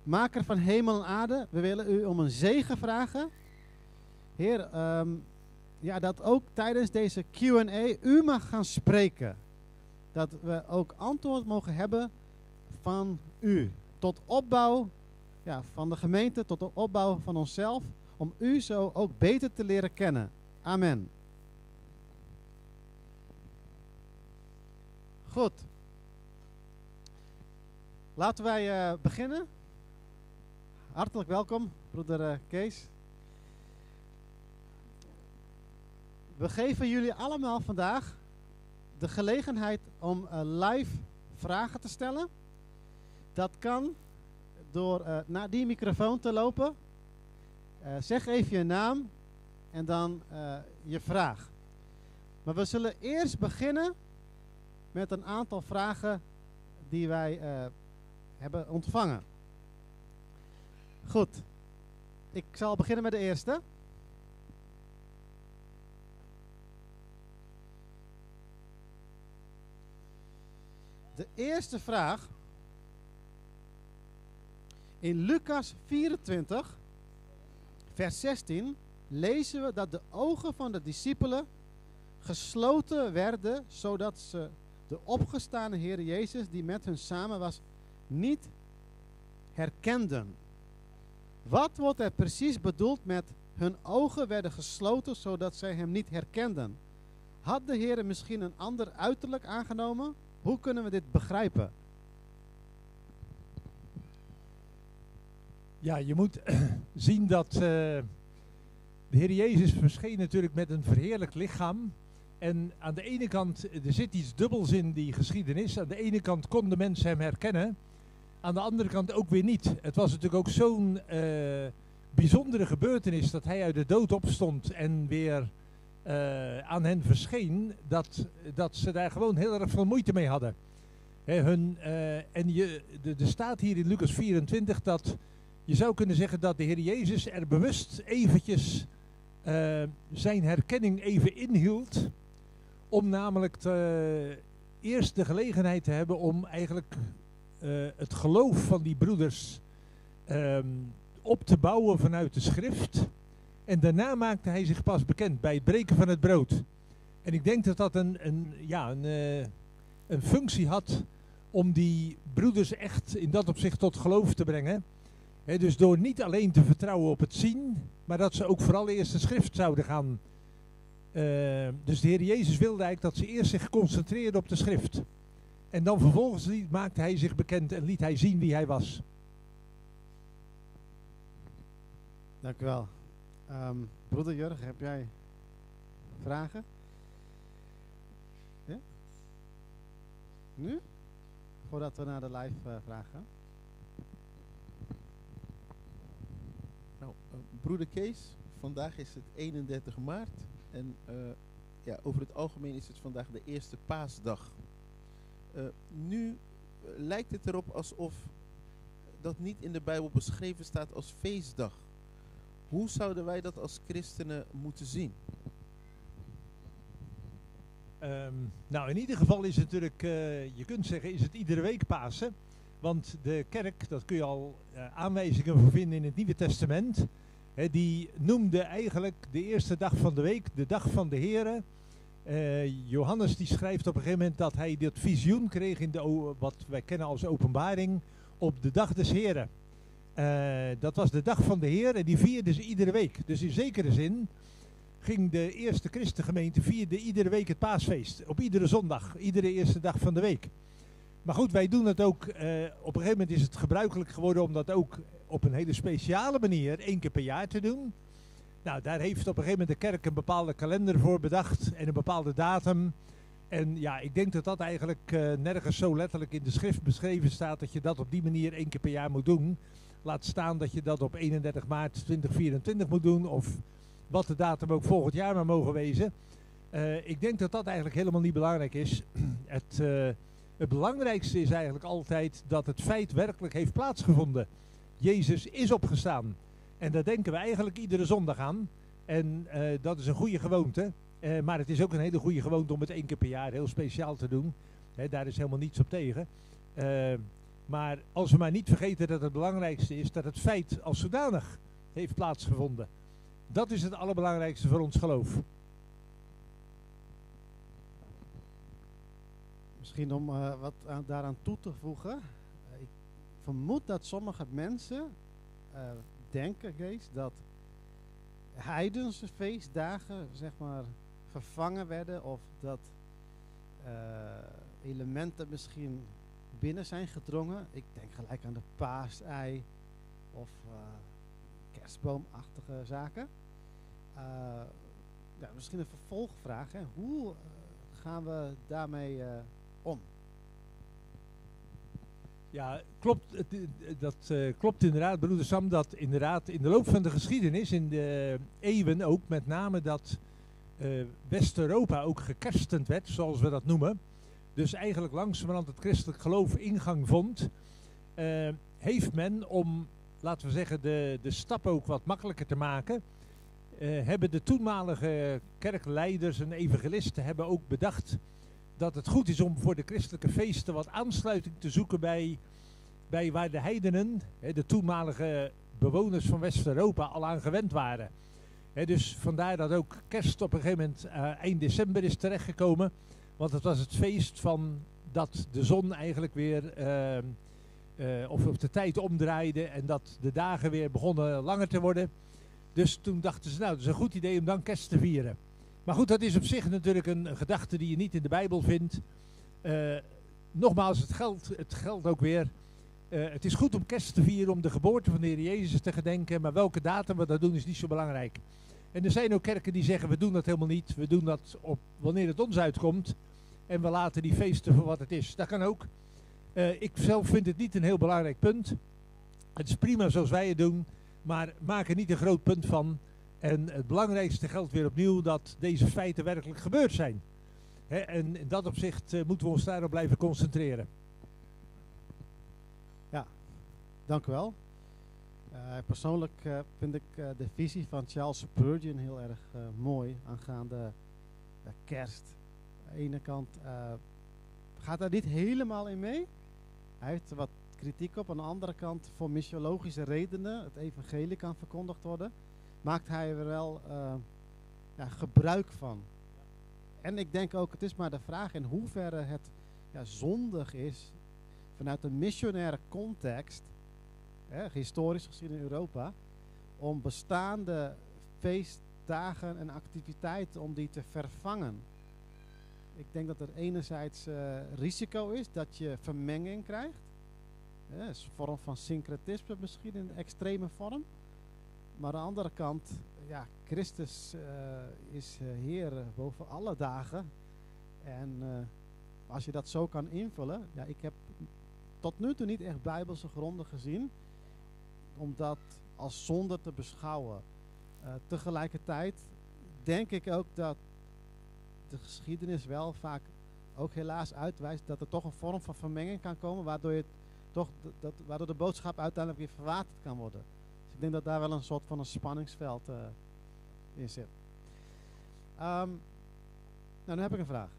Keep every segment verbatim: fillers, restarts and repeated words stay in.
Maker van hemel en aarde, we willen u om een zegen vragen. Heer, um, ja, dat ook tijdens deze Q en A u mag gaan spreken. Dat we ook antwoord mogen hebben van u. Tot opbouw ja, van de gemeente, tot de opbouw van onszelf. Om u zo ook beter te leren kennen. Amen. Goed. Laten wij uh, beginnen. Hartelijk welkom, broeder uh, Kees. We geven jullie allemaal vandaag de gelegenheid om uh, live vragen te stellen. Dat kan door uh, naar die microfoon te lopen. Uh, zeg even je naam en dan uh, je vraag. Maar we zullen eerst beginnen met een aantal vragen die wij uh, hebben ontvangen. Goed. Ik zal beginnen met de eerste. De eerste vraag. In Lucas vierentwintig, vers zestien, lezen we dat de ogen van de discipelen gesloten werden, zodat ze de opgestane Heer Jezus, die met hun samen was, niet herkenden. Wat wordt er precies bedoeld met hun ogen werden gesloten, zodat zij hem niet herkenden? Had de Heer misschien een ander uiterlijk aangenomen? Hoe kunnen we dit begrijpen? Ja, je moet zien dat uh, de Heer Jezus verscheen natuurlijk met een verheerlijkt lichaam. En aan de ene kant, er zit iets dubbels in die geschiedenis. Aan de ene kant kon de mens hem herkennen. Aan de andere kant ook weer niet. Het was natuurlijk ook zo'n uh, bijzondere gebeurtenis dat hij uit de dood opstond en weer uh, aan hen verscheen. Dat, dat ze daar gewoon heel erg veel moeite mee hadden. He, hun, uh, en je, de, er staat hier in Lucas vierentwintig dat je zou kunnen zeggen dat de Heer Jezus er bewust eventjes uh, zijn herkenning even inhield. Om namelijk te, uh, eerst de gelegenheid te hebben om eigenlijk uh, het geloof van die broeders um, op te bouwen vanuit de schrift. En daarna maakte hij zich pas bekend bij het breken van het brood. En ik denk dat dat een, een, ja, een, uh, een functie had om die broeders echt in dat opzicht tot geloof te brengen. He, dus door niet alleen te vertrouwen op het zien, maar dat ze ook vooral eerst de schrift zouden gaan. Uh, dus de Heer Jezus wilde eigenlijk dat ze eerst zich concentreerden op de schrift. En dan vervolgens liet, maakte hij zich bekend en liet hij zien wie hij was. Dank u wel. Um, broeder Jurg, heb jij vragen? Ja? Nu? Voordat we naar de live uh, vragen gaan. Nou, uh, broeder Kees, vandaag is het eenendertig maart en uh, ja, over het algemeen is het vandaag de eerste paasdag. Uh, nu uh, lijkt het erop alsof dat niet in de Bijbel beschreven staat als feestdag. Hoe zouden wij dat als christenen moeten zien? Um, nou, in ieder geval is het natuurlijk, uh, je kunt zeggen, is het iedere week Pasen. Want de kerk, dat kun je al uh, aanwijzingen voor vinden in het Nieuwe Testament. He, die noemde eigenlijk de eerste dag van de week de dag van de Here. Uh, Johannes die schrijft op een gegeven moment dat hij dit visioen kreeg in de, wat wij kennen als openbaring, op de dag des Heren. Uh, dat was de dag van de Heer en die vierden ze iedere week. Dus in zekere zin ging de eerste christengemeente vierde iedere week het paasfeest. Op iedere zondag, iedere eerste dag van de week. Maar goed, wij doen het ook, uh, op een gegeven moment is het gebruikelijk geworden om dat ook op een hele speciale manier één keer per jaar te doen. Nou, daar heeft op een gegeven moment de kerk een bepaalde kalender voor bedacht en een bepaalde datum. En ja, ik denk dat dat eigenlijk uh, nergens zo letterlijk in de schrift beschreven staat dat je dat op die manier één keer per jaar moet doen. Laat staan dat je dat op eenendertig maart tweeduizend vierentwintig moet doen of wat de datum ook volgend jaar maar mogen wezen. Uh, ik denk dat dat eigenlijk helemaal niet belangrijk is. Het, uh, het belangrijkste is eigenlijk altijd dat het feit werkelijk heeft plaatsgevonden. Jezus is opgestaan. En daar denken we eigenlijk iedere zondag aan. En uh, dat is een goede gewoonte. Uh, maar het is ook een hele goede gewoonte om het één keer per jaar heel speciaal te doen. He, daar is helemaal niets op tegen. Uh, Maar als we maar niet vergeten dat het belangrijkste is dat het feit als zodanig heeft plaatsgevonden. Dat is het allerbelangrijkste voor ons geloof. Misschien om uh, wat aan, daaraan toe te voegen. Uh, ik vermoed dat sommige mensen uh, denken, Kees, dat heidense feestdagen zeg maar vervangen werden of dat uh, elementen misschien binnen zijn gedrongen. Ik denk gelijk aan de paasei of uh, kerstboomachtige zaken. Uh, ja, misschien een vervolgvraag. Hè. Hoe uh, gaan we daarmee uh, om? Ja, klopt, het, dat uh, klopt inderdaad, broeder Sam, dat inderdaad in de loop van de geschiedenis, in de eeuwen ook, met name dat uh, West-Europa ook gekerstend werd, zoals we dat noemen. Dus eigenlijk langzamerhand het christelijk geloof ingang vond, uh, heeft men om, laten we zeggen, de, de stap ook wat makkelijker te maken, uh, hebben de toenmalige kerkleiders en evangelisten hebben ook bedacht dat het goed is om voor de christelijke feesten wat aansluiting te zoeken bij, bij waar de heidenen, hè, de toenmalige bewoners van West-Europa, al aan gewend waren. Hè, dus vandaar dat ook kerst op een gegeven moment uh, eind december is terechtgekomen. Want het was het feest van dat de zon eigenlijk weer, uh, uh, of op de tijd omdraaide en dat de dagen weer begonnen langer te worden. Dus toen dachten ze, nou, het is een goed idee om dan kerst te vieren. Maar goed, dat is op zich natuurlijk een, een gedachte die je niet in de Bijbel vindt. Uh, nogmaals, het geldt, het geldt ook weer. Uh, het is goed om kerst te vieren, om de geboorte van de Heer Jezus te gedenken. Maar welke datum we dat doen is niet zo belangrijk. En er zijn ook kerken die zeggen, we doen dat helemaal niet. We doen dat op wanneer het ons uitkomt. En we laten die feesten voor wat het is. Dat kan ook. Uh, ik zelf vind het niet een heel belangrijk punt. Het is prima zoals wij het doen. Maar maak er niet een groot punt van. En het belangrijkste geldt weer opnieuw dat deze feiten werkelijk gebeurd zijn. He, en in dat opzicht uh, moeten we ons daarop blijven concentreren. Ja, dank u wel. Uh, persoonlijk uh, vind ik uh, de visie van Charles Spurgeon heel erg uh, mooi aangaande uh, kerst. Aan de ene kant uh, gaat hij niet helemaal in mee. Hij heeft er wat kritiek op. Aan de andere kant, voor missiologische redenen, het evangelie kan verkondigd worden, maakt hij er wel uh, ja, gebruik van. En ik denk ook, het is maar de vraag in hoeverre het ja, zondig is vanuit een missionaire context, hè, historisch gezien in Europa, om bestaande feestdagen en activiteiten, om die te vervangen. Ik denk dat er enerzijds uh, risico is dat je vermenging krijgt. Ja, een vorm van syncretisme misschien in de extreme vorm. Maar aan de andere kant, ja, Christus uh, is uh, Heer boven alle dagen. En uh, als je dat zo kan invullen, ja, ik heb tot nu toe niet echt bijbelse gronden gezien om dat als zonde te beschouwen. Uh, tegelijkertijd denk ik ook dat de geschiedenis wel vaak ook helaas uitwijst dat er toch een vorm van vermenging kan komen, waardoor, je toch d- dat, waardoor de boodschap uiteindelijk weer verwaterd kan worden. Dus ik denk dat daar wel een soort van een spanningsveld uh, in zit. Um, nou, nu heb ik een vraag.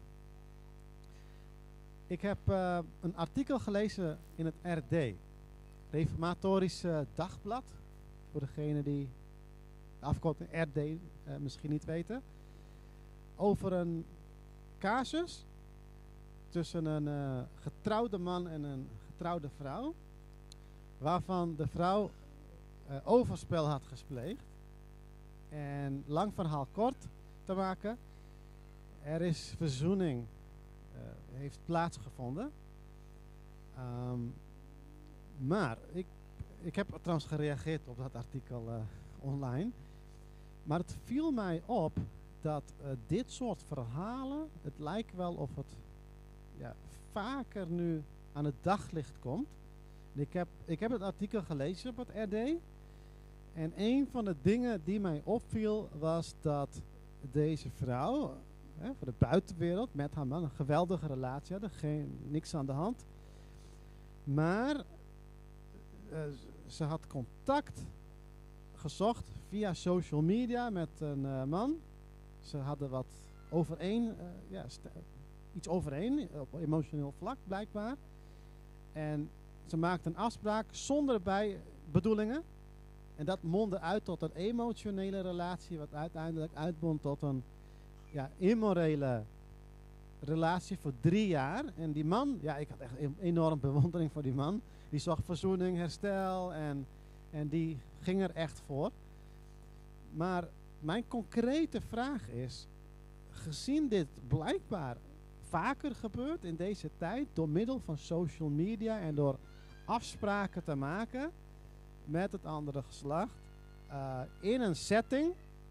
Ik heb uh, een artikel gelezen in het R D, Reformatorisch uh, Dagblad, voor degene die de afkorting R D uh, misschien niet weten, over een casus tussen een uh, getrouwde man en een getrouwde vrouw, waarvan de vrouw uh, overspel had gepleegd. En lang verhaal kort te maken, er is verzoening, uh, heeft plaatsgevonden. Um, maar, ik, ik heb trouwens gereageerd op dat artikel uh, online, maar het viel mij op dat uh, dit soort verhalen, het lijkt wel of het ja, vaker nu aan het daglicht komt. Ik heb, ik heb het artikel gelezen op het R D. En een van de dingen die mij opviel was dat deze vrouw, hè, voor de buitenwereld, met haar man een geweldige relatie hadden. Geen, niks aan de hand. Maar uh, ze had contact gezocht via social media met een uh, man. Ze hadden wat overeen, uh, ja, st- iets overeen op emotioneel vlak blijkbaar. En ze maakte een afspraak zonder bijbedoelingen. En dat mondde uit tot een emotionele relatie, wat uiteindelijk uitbond tot een ja, immorele relatie voor drie jaar. En die man, ja, ik had echt een enorm bewondering voor die man. Die zag verzoening, herstel en, en die ging er echt voor. Maar mijn concrete vraag is, gezien dit blijkbaar vaker gebeurt in deze tijd door middel van social media en door afspraken te maken met het andere geslacht uh, in een setting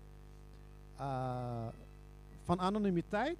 uh, van anonimiteit,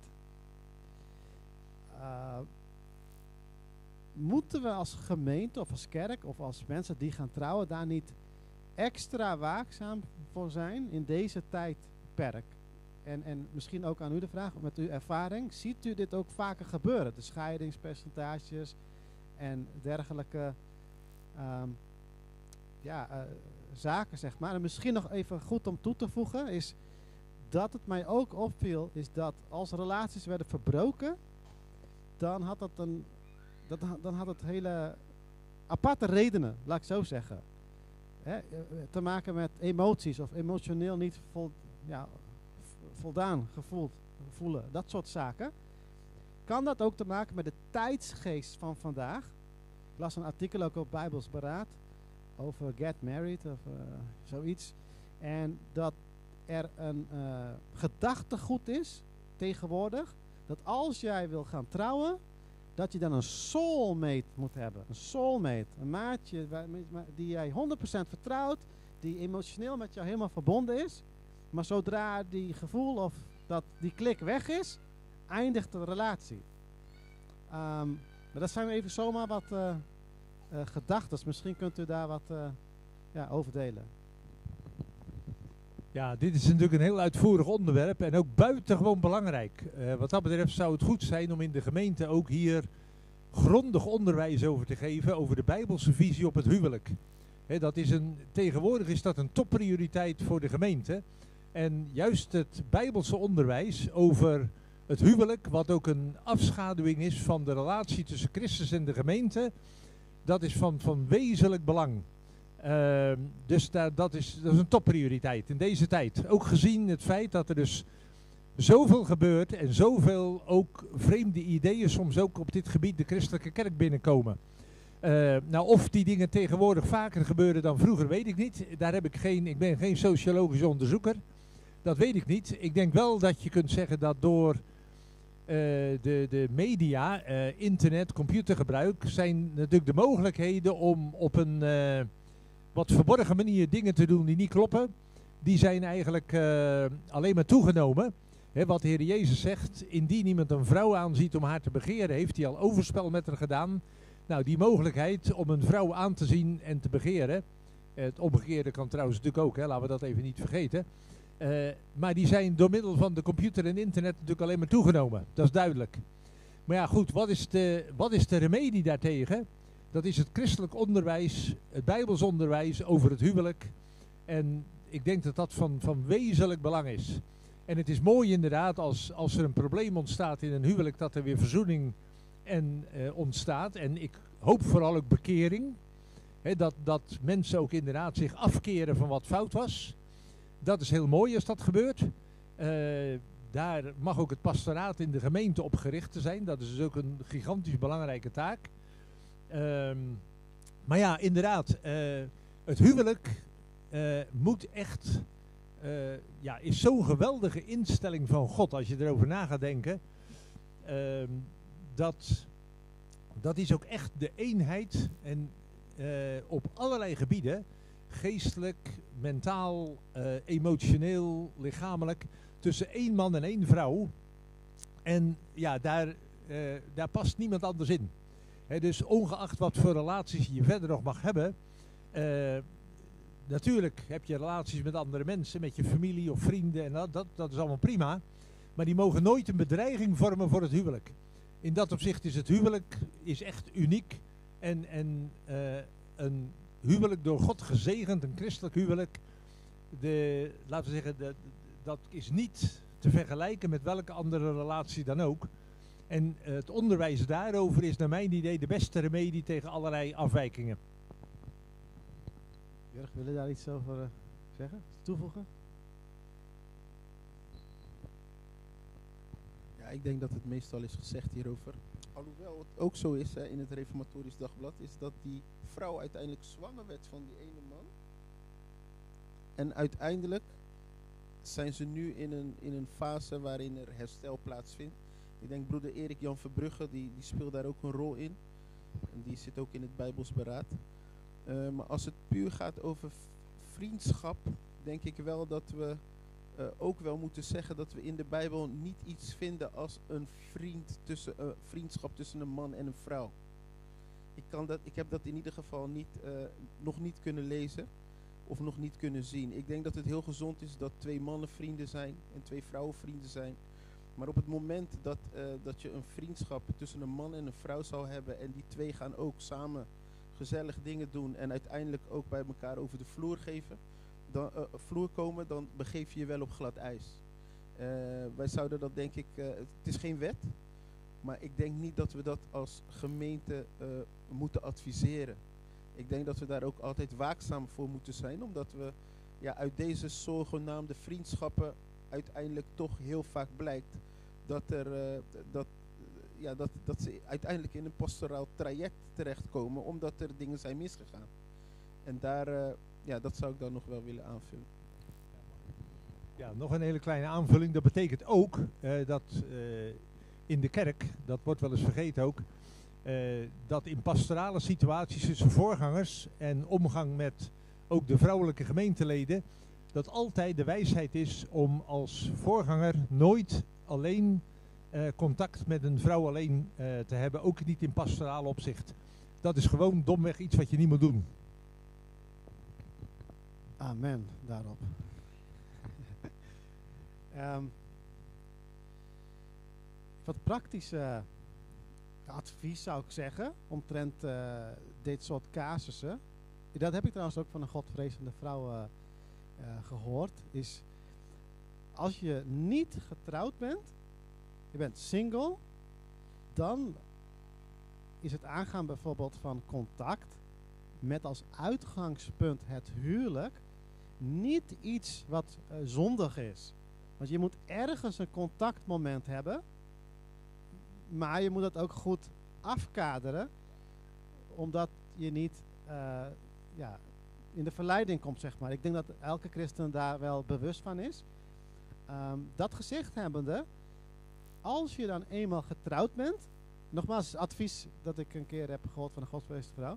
uh, moeten we als gemeente of als kerk of als mensen die gaan trouwen daar niet extra waakzaam voor zijn in deze tijdperk? En, en misschien ook aan u de vraag, met uw ervaring, ziet u dit ook vaker gebeuren? De scheidingspercentages en dergelijke um, ja, uh, zaken, zeg maar. En misschien nog even goed om toe te voegen is dat het mij ook opviel, is dat als relaties werden verbroken, dan had dat een, dat, dan had het hele aparte redenen, laat ik zo zeggen. Hè, te maken met emoties of emotioneel niet vol, ja, voldaan gevoeld, voelen, dat soort zaken. Kan dat ook te maken met de tijdsgeest van vandaag? Ik las een artikel ook op Bijbels Beraad over Get Married of uh, zoiets. En dat er een uh, gedachtegoed is tegenwoordig, dat als jij wil gaan trouwen, dat je dan een soulmate moet hebben. Een soulmate, een maatje waar, die jij honderd procent vertrouwt, die emotioneel met jou helemaal verbonden is. Maar zodra die gevoel of dat die klik weg is, eindigt de relatie. Um, maar dat zijn even zomaar wat uh, uh, gedachten. Misschien kunt u daar wat uh, ja, over delen. Ja, dit is natuurlijk een heel uitvoerig onderwerp en ook buitengewoon belangrijk. Uh, wat dat betreft zou het goed zijn om in de gemeente ook hier grondig onderwijs over te geven over de Bijbelse visie op het huwelijk. He, dat is een, tegenwoordig is dat een topprioriteit voor de gemeente. En juist het Bijbelse onderwijs over het huwelijk, wat ook een afschaduwing is van de relatie tussen Christus en de gemeente, dat is van, van wezenlijk belang. Uh, dus daar, dat, is, dat is een topprioriteit in deze tijd. Ook gezien het feit dat er dus zoveel gebeurt en zoveel ook vreemde ideeën soms ook op dit gebied de christelijke kerk binnenkomen. Uh, nou, of die dingen tegenwoordig vaker gebeuren dan vroeger, weet ik niet. Daar heb ik geen, ik ben geen sociologisch onderzoeker. Dat weet ik niet. Ik denk wel dat je kunt zeggen dat door uh, de, de media, uh, internet, computergebruik, zijn natuurlijk de mogelijkheden om op een uh, wat verborgen manier dingen te doen die niet kloppen, die zijn eigenlijk uh, alleen maar toegenomen. He, wat de Heer Jezus zegt, indien iemand een vrouw aanziet om haar te begeren, heeft hij al overspel met haar gedaan. Nou, die mogelijkheid om een vrouw aan te zien en te begeren, het omgekeerde kan trouwens natuurlijk ook, hè, laten we dat even niet vergeten. Uh, maar die zijn door middel van de computer en internet natuurlijk alleen maar toegenomen. Dat is duidelijk. Maar ja, goed, wat is de, wat is de remedie daartegen? Dat is het christelijk onderwijs, het Bijbels onderwijs over het huwelijk. En ik denk dat dat van, van wezenlijk belang is. En het is mooi inderdaad als, als er een probleem ontstaat in een huwelijk, dat er weer verzoening en, uh, ontstaat. En ik hoop vooral ook bekering. Hè, dat, dat mensen ook inderdaad zich afkeren van wat fout was. Dat is heel mooi als dat gebeurt. Uh, daar mag ook het pastoraat in de gemeente op gericht te zijn. Dat is dus ook een gigantisch belangrijke taak. Um, maar ja, inderdaad, uh, het huwelijk uh, moet echt, uh, ja, is zo'n geweldige instelling van God als je erover na gaat denken. Uh, dat, dat is ook echt de eenheid en uh, op allerlei gebieden, geestelijk, mentaal, uh, emotioneel, lichamelijk, tussen één man en één vrouw. En ja, daar, uh, daar past niemand anders in. He, dus ongeacht wat voor relaties je verder nog mag hebben. Uh, natuurlijk heb je relaties met andere mensen, met je familie of vrienden. En dat, dat, dat is allemaal prima. Maar die mogen nooit een bedreiging vormen voor het huwelijk. In dat opzicht is het huwelijk is echt uniek. En, en uh, een huwelijk door God gezegend, een christelijk huwelijk. De, laten we zeggen, de, dat is niet te vergelijken met welke andere relatie dan ook. En uh, het onderwijs daarover is naar mijn idee de beste remedie tegen allerlei afwijkingen. Jurg, wil je daar iets over uh, zeggen, toevoegen? Ja, ik denk dat het meestal is gezegd hierover. Alhoewel het ook zo is hè, in het Reformatorisch Dagblad, is dat die vrouw uiteindelijk zwanger werd van die ene man. En uiteindelijk zijn ze nu in een, in een fase waarin er herstel plaatsvindt. Ik denk broeder Erik Jan Verbrugge, die, die speelt daar ook een rol in. En die zit ook in het Bijbels Beraad. Uh, maar als het puur gaat over vriendschap, denk ik wel dat we uh, ook wel moeten zeggen dat we in de Bijbel niet iets vinden als een vriend tussen, uh, vriendschap tussen een man en een vrouw. Ik, kan dat, ik heb dat in ieder geval niet, uh, nog niet kunnen lezen of nog niet kunnen zien. Ik denk dat het heel gezond is dat twee mannen vrienden zijn en twee vrouwen vrienden zijn. Maar op het moment dat, uh, dat je een vriendschap tussen een man en een vrouw zou hebben en die twee gaan ook samen gezellig dingen doen en uiteindelijk ook bij elkaar over de vloer geven, dan, uh, vloer komen, dan begeef je je wel op glad ijs. Uh, wij zouden dat denk ik, uh, het is geen wet, maar ik denk niet dat we dat als gemeente uh, moeten adviseren. Ik denk dat we daar ook altijd waakzaam voor moeten zijn, omdat we ja, uit deze zogenaamde vriendschappen uiteindelijk toch heel vaak blijkt dat, er, uh, dat, uh, ja, dat, dat ze uiteindelijk in een pastoraal traject terechtkomen omdat er dingen zijn misgegaan. En daar, uh, ja, dat zou ik dan nog wel willen aanvullen. Ja, nog een hele kleine aanvulling. Dat betekent ook uh, dat uh, in de kerk, dat wordt wel eens vergeten ook, uh, dat in pastorale situaties tussen voorgangers en omgang met ook de vrouwelijke gemeenteleden, dat altijd de wijsheid is om als voorganger nooit alleen uh, contact met een vrouw alleen uh, te hebben, ook niet in pastoraal opzicht. Dat is gewoon domweg iets wat je niet moet doen. Amen, daarop. um, wat praktisch uh, advies zou ik zeggen, omtrent uh, dit soort casussen. Dat heb ik trouwens ook van een godvrezende vrouw uh, uh, gehoord. Is als je niet getrouwd bent, je bent single, dan is het aangaan bijvoorbeeld van contact met als uitgangspunt het huwelijk niet iets wat uh, zondig is. Want je moet ergens een contactmoment hebben, maar je moet dat ook goed afkaderen, omdat je niet uh, ja, in de verleiding komt, zeg maar. Ik denk dat elke christen daar wel bewust van is. Um, dat gezegd hebbende, als je dan eenmaal getrouwd bent, nogmaals, advies dat ik een keer heb gehoord van een godsvrezende vrouw,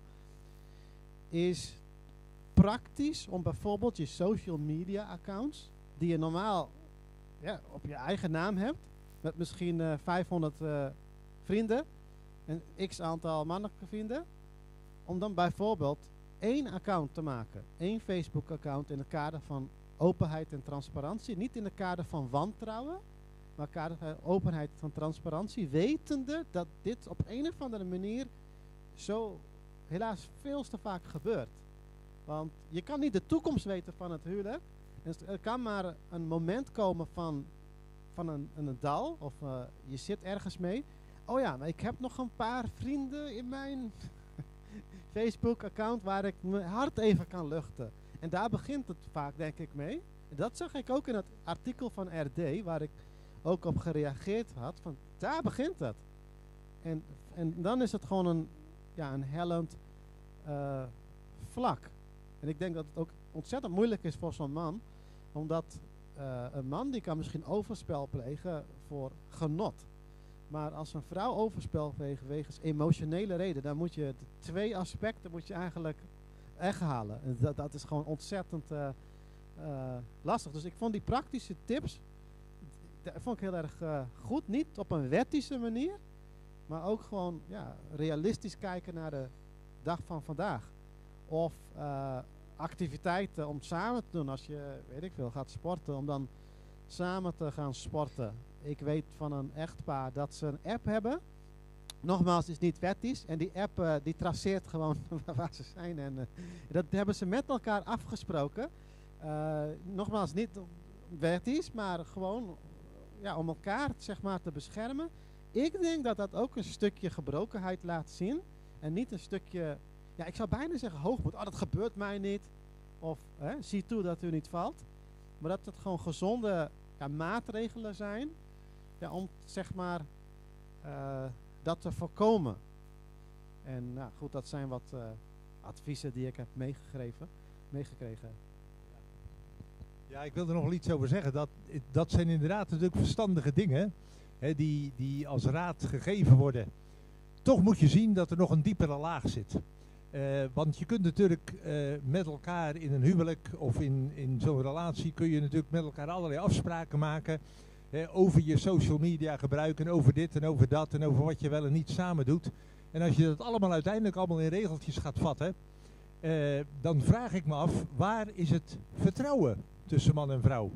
is praktisch om bijvoorbeeld je social media accounts, die je normaal ja, op je eigen naam hebt, met misschien uh, vijfhonderd uh, vrienden, en x aantal mannelijke vrienden, om dan bijvoorbeeld één account te maken, één Facebook account in het kader van openheid en transparantie, niet in het kader van wantrouwen, maar kader van openheid en transparantie, wetende dat dit op een of andere manier zo helaas veel te vaak gebeurt. Want je kan niet de toekomst weten van het huwelijk. Er kan maar een moment komen van, van een, een dal, of uh, je zit ergens mee. Oh ja, maar ik heb nog een paar vrienden in mijn Facebook-account waar ik mijn hart even kan luchten. En daar begint het vaak, denk ik, mee. En dat zag ik ook in het artikel van R D, waar ik ook op gereageerd had. Van, daar begint het. En, en dan is het gewoon een, ja, een hellend uh, vlak. En ik denk dat het ook ontzettend moeilijk is voor zo'n man. Omdat uh, een man die kan misschien overspel plegen voor genot. Maar als een vrouw overspel plegen wegens emotionele reden, dan moet je de twee aspecten moet je eigenlijk weghalen. En dat, dat is gewoon ontzettend uh, uh, lastig. Dus ik vond die praktische tips, dat vond ik heel erg uh, goed. Niet op een wettische manier, maar ook gewoon ja, realistisch kijken naar de dag van vandaag. Of uh, activiteiten om samen te doen als je, weet ik veel, gaat sporten, om dan samen te gaan sporten. Ik weet van een echtpaar dat ze een app hebben. Nogmaals, het is niet wettisch. En die app uh, die traceert gewoon waar ze zijn. En uh, dat hebben ze met elkaar afgesproken. Uh, nogmaals, niet wettisch, maar gewoon ja, om elkaar zeg maar, te beschermen. ik denk dat dat ook een stukje gebrokenheid laat zien. En niet een stukje, ja, ik zou bijna zeggen hoogmoed. Oh, dat gebeurt mij niet. Of hè, zie toe dat u niet valt. Maar dat het gewoon gezonde ja, maatregelen zijn. Ja, om zeg maar uh, dat te voorkomen. En nou goed, dat zijn wat uh, adviezen die ik heb meegegeven, meegekregen. Ja, ik wil er nog wel iets over zeggen. Dat, dat zijn inderdaad natuurlijk verstandige dingen, hè, die, die als raad gegeven worden. Toch moet je zien dat er nog een diepere laag zit. Uh, want je kunt natuurlijk uh, met elkaar in een huwelijk of in, in zo'n relatie kun je natuurlijk met elkaar allerlei afspraken maken. Hè, over je social media gebruik en over dit en over dat en over wat je wel en niet samen doet. En als je dat allemaal uiteindelijk allemaal in regeltjes gaat vatten, uh, dan vraag ik me af, waar is het vertrouwen tussen man en vrouw?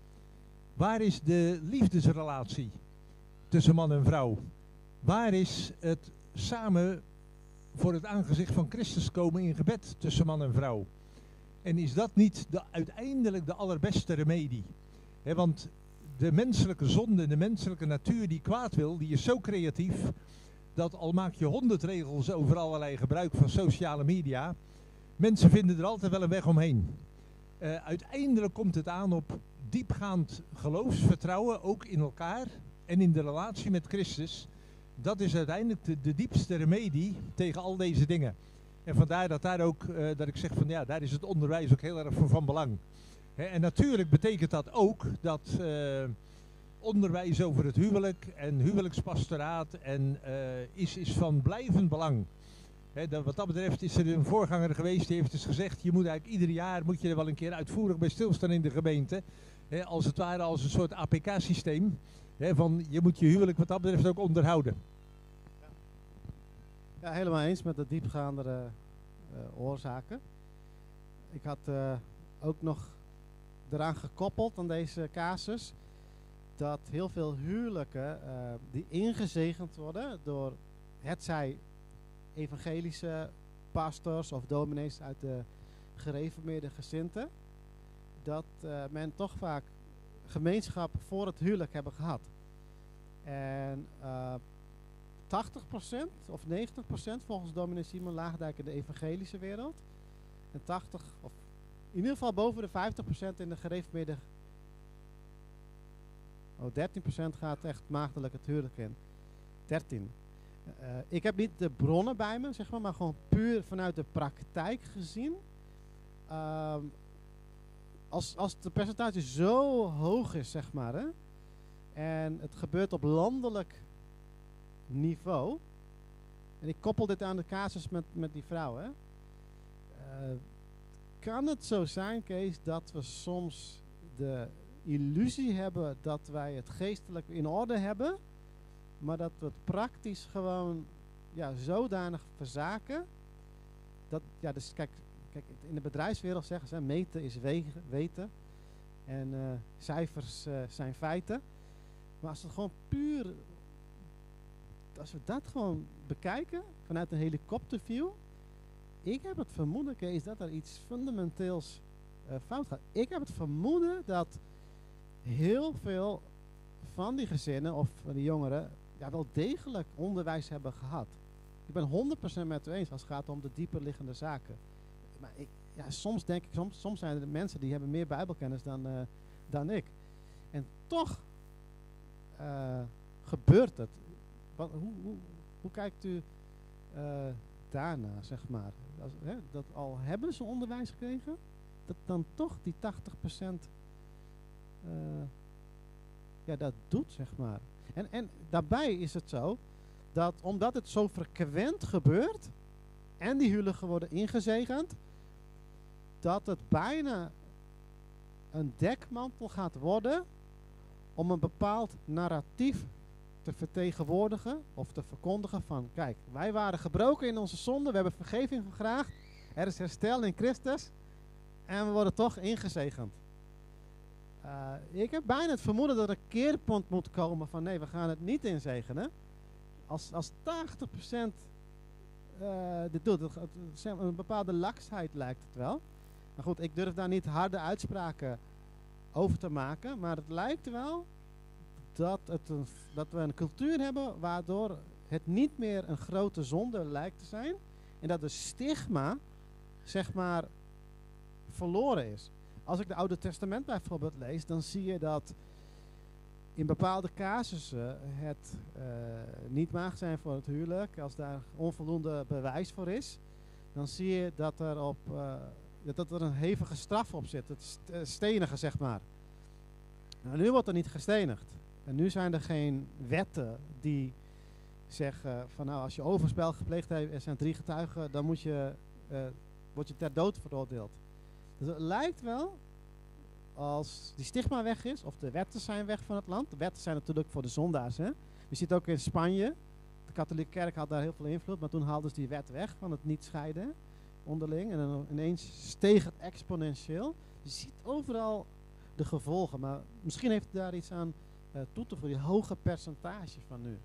Waar is de liefdesrelatie tussen man en vrouw? Waar is het samen voor het aangezicht van Christus komen in gebed tussen man en vrouw? En is dat niet de, uiteindelijk de allerbeste remedie? He, want de menselijke zonde, de menselijke natuur die kwaad wil, die is zo creatief, dat al maak je honderd regels over allerlei gebruik van sociale media, mensen vinden er altijd wel een weg omheen. Uh, uiteindelijk komt het aan op diepgaand geloofsvertrouwen, ook in elkaar en in de relatie met Christus. Dat is uiteindelijk de, de diepste remedie tegen al deze dingen. En vandaar dat daar ook, uh, dat ik zeg van ja, daar is het onderwijs ook heel erg van, van belang. He, en natuurlijk betekent dat ook dat uh, onderwijs over het huwelijk en huwelijkspastoraat en, uh, is, is van blijvend belang. He, dat, wat dat betreft is er een voorganger geweest die heeft dus gezegd, je moet eigenlijk ieder jaar moet je er wel een keer uitvoerig bij stilstaan in de gemeente. He, als het ware als een soort A P K-systeem. He, van je moet je huwelijk wat dat betreft ook onderhouden. Ja, ja helemaal eens met de diepgaandere uh, oorzaken. Ik had uh, ook nog eraan gekoppeld aan deze casus dat heel veel huwelijken uh, die ingezegend worden door hetzij evangelische pastors of dominees uit de gereformeerde gezindten, dat uh, men toch vaak gemeenschap voor het huwelijk hebben gehad. En uh, tachtig procent of negentig procent volgens dominee Simon Laagdijk in de evangelische wereld en tachtig of in ieder geval boven de vijftig procent in de gereformeerde. Oh, dertien procent gaat echt maagdelijk het huwelijk in. dertien. Uh, ik heb niet de bronnen bij me, zeg maar, maar gewoon puur vanuit de praktijk gezien. Uh, als, als de percentage zo hoog is, zeg maar, hè, en het gebeurt op landelijk niveau, en ik koppel dit aan de casus met, met die vrouw, hè. Uh, kan het zo zijn, Kees, dat we soms de illusie hebben dat wij het geestelijk in orde hebben, maar dat we het praktisch gewoon ja, zodanig verzaken. Dat, ja, dus kijk, kijk, in de bedrijfswereld zeggen ze, meten is wegen, weten. En uh, cijfers uh, zijn feiten. Maar als we gewoon puur, als we dat gewoon bekijken, vanuit een helikopterview. Ik heb het vermoeden, Kees, dat er iets fundamenteels uh, fout gaat. Ik heb het vermoeden dat heel veel van die gezinnen of van die jongeren ja, wel degelijk onderwijs hebben gehad. Ik ben honderd procent met u eens als het gaat om de dieper liggende zaken. Maar ik, ja, soms denk ik, soms, soms zijn er mensen die hebben meer bijbelkennis dan, uh, dan ik. En toch uh, gebeurt het. Wat, hoe, hoe, hoe kijkt u uh, daarna, zeg maar? Als, hè, dat al hebben ze onderwijs gekregen, dat dan toch die tachtig procent uh, ja, dat doet, zeg maar. En, en daarbij is het zo, dat omdat het zo frequent gebeurt, en die huwelijken worden ingezegend, dat het bijna een dekmantel gaat worden om een bepaald narratief te vertegenwoordigen of te verkondigen van, kijk, wij waren gebroken in onze zonde, we hebben vergeving gevraagd, er is herstel in Christus en we worden toch ingezegend. Uh, ik heb bijna het vermoeden dat er een keerpunt moet komen van nee, we gaan het niet inzegenen. Als, als tachtig procent uh, dit doet, het, het, een bepaalde laksheid lijkt het wel. Maar goed, ik durf daar niet harde uitspraken over te maken, maar het lijkt wel dat, het een, dat we een cultuur hebben waardoor het niet meer een grote zonde lijkt te zijn. En dat de stigma, zeg maar, verloren is. Als ik de Oude Testament bijvoorbeeld lees, dan zie je dat in bepaalde casussen het uh, niet mag zijn voor het huwelijk. Als daar onvoldoende bewijs voor is, dan zie je dat er, op, uh, dat er een hevige straf op zit. Het st- stenigen, zeg maar. Nou, nu wordt er niet gestenigd. En nu zijn er geen wetten die zeggen van nou, als je overspel gepleegd hebt, er zijn drie getuigen, dan moet je, uh, word je ter dood veroordeeld. Dus het lijkt wel, als die stigma weg is, of de wetten zijn weg van het land. De wetten zijn natuurlijk voor de zondaars. Hè? Je ziet ook in Spanje, de katholieke kerk had daar heel veel invloed, maar toen haalden ze die wet weg van het niet scheiden onderling. En dan ineens steeg het exponentieel. Je ziet overal de gevolgen, maar misschien heeft het daar iets aan uh, toe te voegen, die hoge percentage van nu.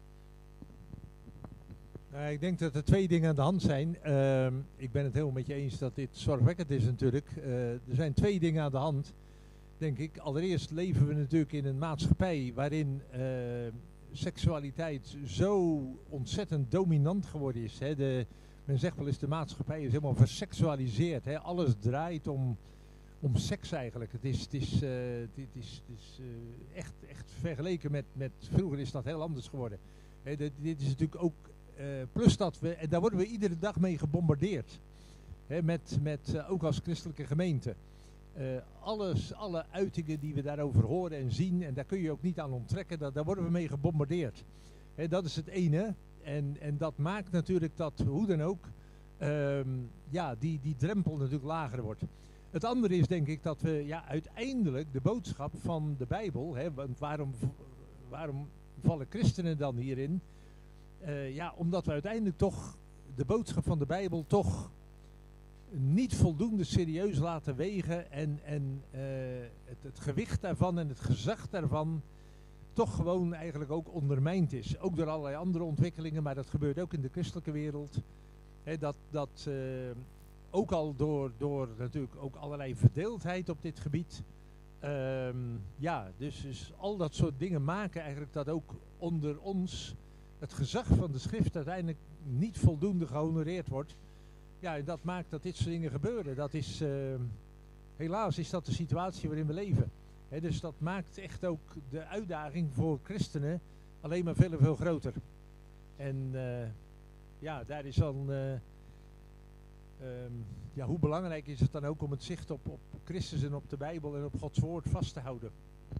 Nou, ik denk dat er twee dingen aan de hand zijn. Uh, ik ben het helemaal met je eens dat dit zorgwekkend is natuurlijk. Uh, er zijn twee dingen aan de hand, denk ik. Allereerst leven we natuurlijk in een maatschappij waarin uh, seksualiteit zo ontzettend dominant geworden is. Hè. De, men zegt wel eens de maatschappij is helemaal verseksualiseerd. Hè. Alles draait om, om seks eigenlijk. Het is, het is, uh, het is, het is uh, echt, echt vergeleken met, met vroeger is dat heel anders geworden. Hè, dit, dit is natuurlijk ook Uh, plus dat we, en daar worden we iedere dag mee gebombardeerd. Hè, met, met, uh, ook als christelijke gemeente. Uh, alles, alle uitingen die we daarover horen en zien, en daar kun je ook niet aan onttrekken, dat, daar worden we mee gebombardeerd. Hè, dat is het ene. En, en dat maakt natuurlijk dat, hoe dan ook, um, ja, die, die drempel natuurlijk lager wordt. Het andere is denk ik dat we ja, uiteindelijk de boodschap van de Bijbel, hè, want waarom, waarom vallen christenen dan hierin? Uh, ja, omdat we uiteindelijk toch de boodschap van de Bijbel toch niet voldoende serieus laten wegen en, en uh, het, het gewicht daarvan en het gezag daarvan toch gewoon eigenlijk ook ondermijnd is. Ook door allerlei andere ontwikkelingen, maar dat gebeurt ook in de christelijke wereld. He, dat dat uh, ook al door, door natuurlijk ook allerlei verdeeldheid op dit gebied. Um, ja, dus, dus al dat soort dingen maken eigenlijk dat ook onder ons het gezag van de schrift uiteindelijk niet voldoende gehonoreerd wordt. Ja, en dat maakt dat dit soort dingen gebeuren. Dat is, uh, helaas is dat de situatie waarin we leven. He, dus dat maakt echt ook de uitdaging voor christenen alleen maar veel en veel groter. En uh, ja, daar is dan, uh, um, ja, hoe belangrijk is het dan ook om het zicht op, op Christus en op de Bijbel en op Gods woord vast te houden.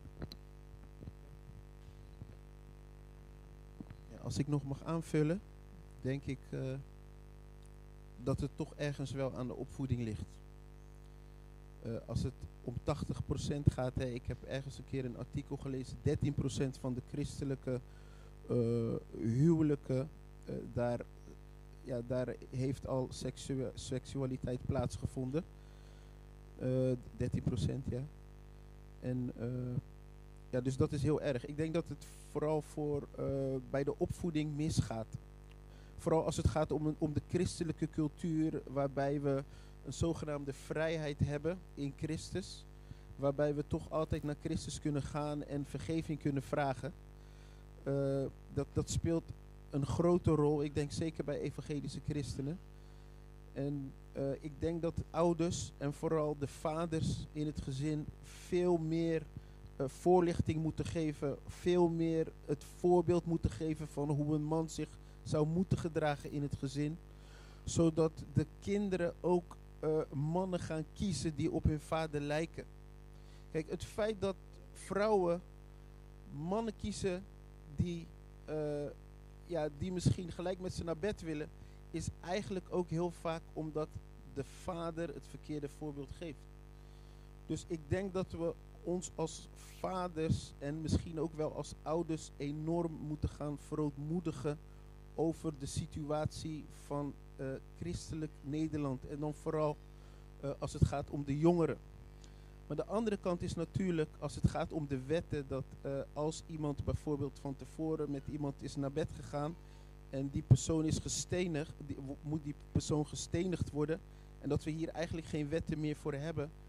Als ik nog mag aanvullen, denk ik uh, dat het toch ergens wel aan de opvoeding ligt. Uh, als het om tachtig procent gaat, hè, ik heb ergens een keer een artikel gelezen, dertien procent van de christelijke uh, huwelijken, uh, daar, ja, daar heeft al seksu- seksualiteit plaatsgevonden. Uh, dertien procent, ja. En uh, ja, dus dat is heel erg. Ik denk dat het vooral voor uh, bij de opvoeding misgaat. Vooral als het gaat om, een, om de christelijke cultuur, waarbij we een zogenaamde vrijheid hebben in Christus. Waarbij we toch altijd naar Christus kunnen gaan en vergeving kunnen vragen. Uh, dat, dat speelt een grote rol, ik denk zeker bij evangelische christenen. En uh, ik denk dat ouders en vooral de vaders in het gezin veel meer uh, voorlichting moeten geven. Veel meer het voorbeeld moeten geven van hoe een man zich zou moeten gedragen in het gezin. Zodat de kinderen ook uh, mannen gaan kiezen die op hun vader lijken. Kijk, het feit dat vrouwen mannen kiezen die, uh, ja, die misschien gelijk met ze naar bed willen, is eigenlijk ook heel vaak omdat de vader het verkeerde voorbeeld geeft. Dus ik denk dat we ons als vaders en misschien ook wel als ouders enorm moeten gaan verootmoedigen over de situatie van uh, christelijk Nederland. En dan vooral uh, als het gaat om de jongeren. Maar de andere kant is natuurlijk, als het gaat om de wetten, dat uh, als iemand bijvoorbeeld van tevoren met iemand is naar bed gegaan en die persoon is gestenigd, die, moet die persoon gestenigd worden, en dat we hier eigenlijk geen wetten meer voor hebben,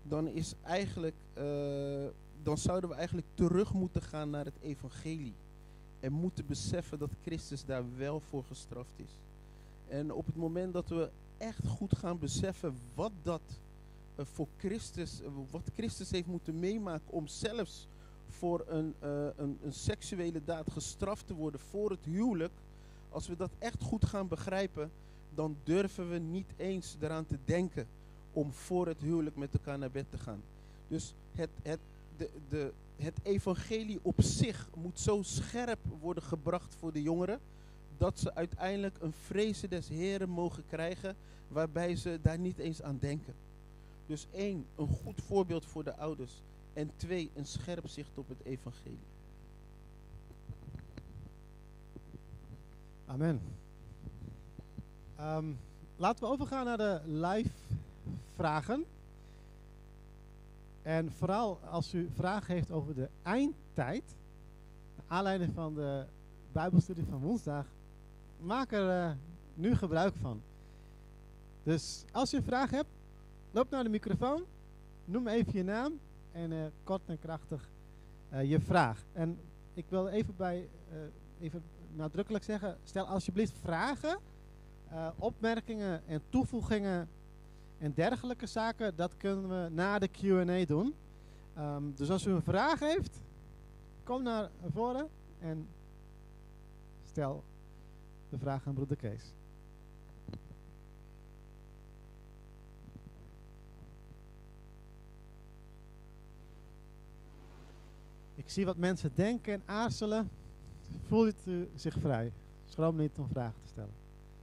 dan is eigenlijk, uh, dan zouden we eigenlijk terug moeten gaan naar het evangelie. En moeten beseffen dat Christus daar wel voor gestraft is. En op het moment dat we echt goed gaan beseffen wat dat uh, voor Christus, uh, wat Christus heeft moeten meemaken om zelfs voor een, uh, een, een seksuele daad gestraft te worden voor het huwelijk. Als we dat echt goed gaan begrijpen, dan durven we niet eens eraan te denken om voor het huwelijk met elkaar naar bed te gaan. Dus het, het, de, de, het evangelie op zich moet zo scherp worden gebracht voor de jongeren, dat ze uiteindelijk een vrezen des Heren mogen krijgen, waarbij ze daar niet eens aan denken. Dus één, een goed voorbeeld voor de ouders. En twee, een scherp zicht op het evangelie. Amen. Um, laten we overgaan naar de live vragen. En vooral als u vragen heeft over de eindtijd, naar aanleiding van de Bijbelstudie van woensdag, maak er uh, nu gebruik van. Dus als u een vraag hebt, loop naar de microfoon, noem even je naam en uh, kort en krachtig uh, je vraag. En ik wil even bij, uh, even nadrukkelijk zeggen, stel alsjeblieft vragen, uh, opmerkingen en toevoegingen en dergelijke zaken, dat kunnen we na de Q en A doen. Um, dus als u een vraag heeft, kom naar voren en stel de vraag aan broeder Kees. Ik zie wat mensen denken en aarzelen. Voelt u zich vrij. Schroom niet om vragen te stellen.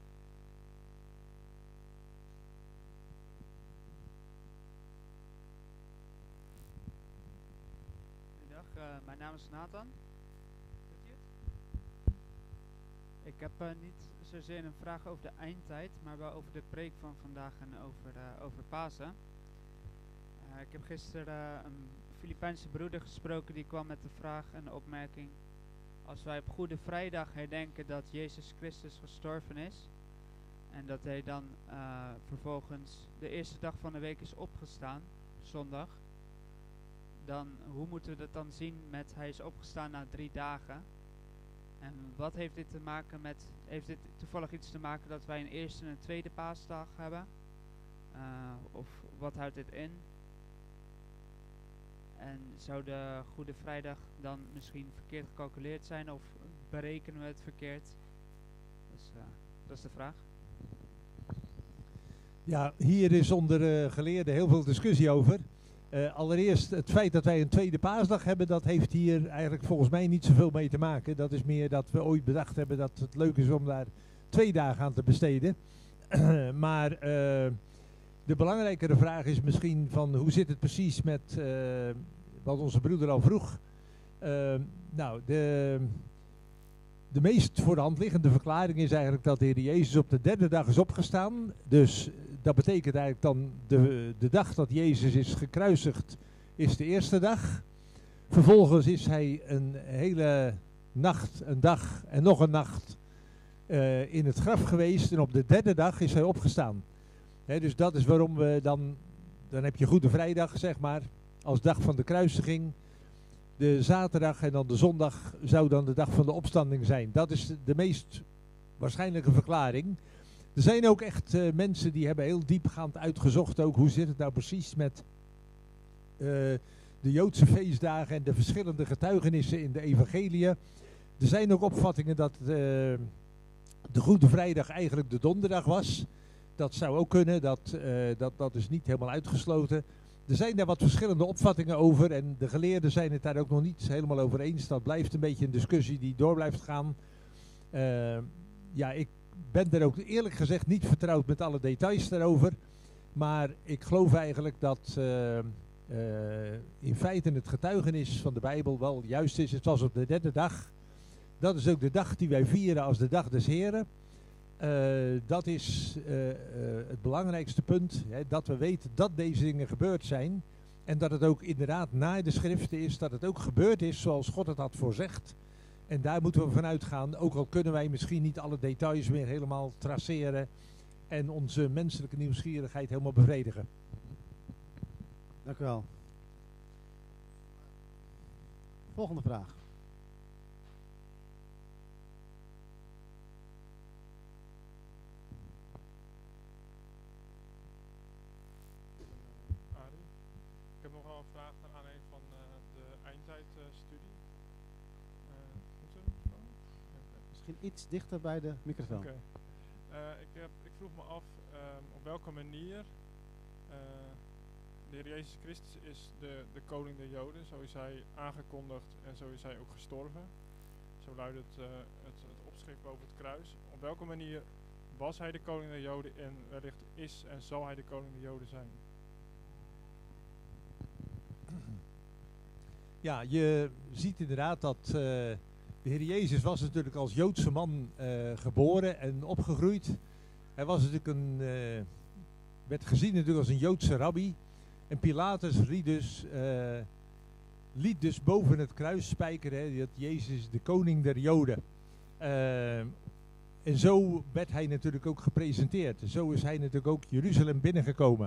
Goedendag, uh, mijn naam is Nathan. Doet u het? Ik heb uh, niet zozeer een vraag over de eindtijd, maar wel over de preek van vandaag en over, uh, over Pasen. Uh, ik heb gisteren uh, een Filipijnse broeder gesproken die kwam met de vraag en de opmerking: als wij op Goede Vrijdag herdenken dat Jezus Christus gestorven is en dat hij dan uh, vervolgens de eerste dag van de week is opgestaan, zondag, dan hoe moeten we dat dan zien met hij is opgestaan na drie dagen? En wat heeft dit te maken met, heeft dit toevallig iets te maken dat wij een eerste en een tweede paasdag hebben? Uh, of wat houdt dit in? En zou de Goede Vrijdag dan misschien verkeerd gecalculeerd zijn of berekenen we het verkeerd? Dus uh, dat is de vraag. Ja, hier is onder uh, geleerden heel veel discussie over. Uh, allereerst het feit dat wij een tweede paasdag hebben, dat heeft hier eigenlijk volgens mij niet zoveel mee te maken. Dat is meer dat we ooit bedacht hebben dat het leuk is om daar twee dagen aan te besteden. maar uh, de belangrijkere vraag is misschien van hoe zit het precies met uh, wat onze broeder al vroeg. Uh, nou, de, de meest voor de hand liggende verklaring is eigenlijk dat de Heer Jezus op de derde dag is opgestaan. Dus dat betekent eigenlijk dan de, de dag dat Jezus is gekruisigd is de eerste dag. Vervolgens is hij een hele nacht, een dag en nog een nacht uh, in het graf geweest. En op de derde dag is hij opgestaan. He, dus dat is waarom we dan, dan heb je Goede Vrijdag zeg maar, als dag van de kruisiging. De zaterdag en dan de zondag zou dan de dag van de opstanding zijn. Dat is de, de meest waarschijnlijke verklaring. Er zijn ook echt uh, mensen die hebben heel diepgaand uitgezocht ook hoe zit het nou precies met uh, de Joodse feestdagen en de verschillende getuigenissen in de evangeliën. Er zijn ook opvattingen dat uh, de Goede Vrijdag eigenlijk de donderdag was. Dat zou ook kunnen, dat, uh, dat, dat is niet helemaal uitgesloten. Er zijn daar wat verschillende opvattingen over en de geleerden zijn het daar ook nog niet helemaal over eens. Dat blijft een beetje een discussie die door blijft gaan. Uh, ja, ik ben er ook eerlijk gezegd niet vertrouwd met alle details daarover. Maar ik geloof eigenlijk dat uh, uh, in feite het getuigenis van de Bijbel wel juist is. Het was op de derde dag. Dat is ook de dag die wij vieren als de dag des Heren. Uh, dat is uh, uh, het belangrijkste punt, hè, dat we weten dat deze dingen gebeurd zijn en dat het ook inderdaad na de schriften is, dat het ook gebeurd is zoals God het had voorzegd. En daar moeten we vanuit gaan, ook al kunnen wij misschien niet alle details meer helemaal traceren en onze menselijke nieuwsgierigheid helemaal bevredigen. Dank u wel. Volgende vraag. Arie, ik heb nog wel een vraag naar aanleiding van uh, de eindtijdstudie. Uh, Goed zo? Okay. Misschien iets dichter bij de microfoon. Okay. Uh, ik, heb, ik vroeg me af um, op welke manier uh, de Heer Jezus Christus is de, de koning der Joden. Zo is hij aangekondigd en zo is hij ook gestorven. Zo luidt het, uh, het, het opschrift boven het kruis. Op welke manier was hij de koning der Joden en wellicht is en zal hij de koning der Joden zijn? Ja, je ziet inderdaad dat uh, de Heer Jezus was natuurlijk als Joodse man uh, geboren en opgegroeid. Hij was natuurlijk een, uh, werd gezien natuurlijk als een Joodse rabbi. En Pilatus liet dus, uh, liet dus boven het kruis spijkeren, hè, dat Jezus de koning der Joden. Uh, en zo werd hij natuurlijk ook gepresenteerd. Zo is hij natuurlijk ook Jeruzalem binnengekomen.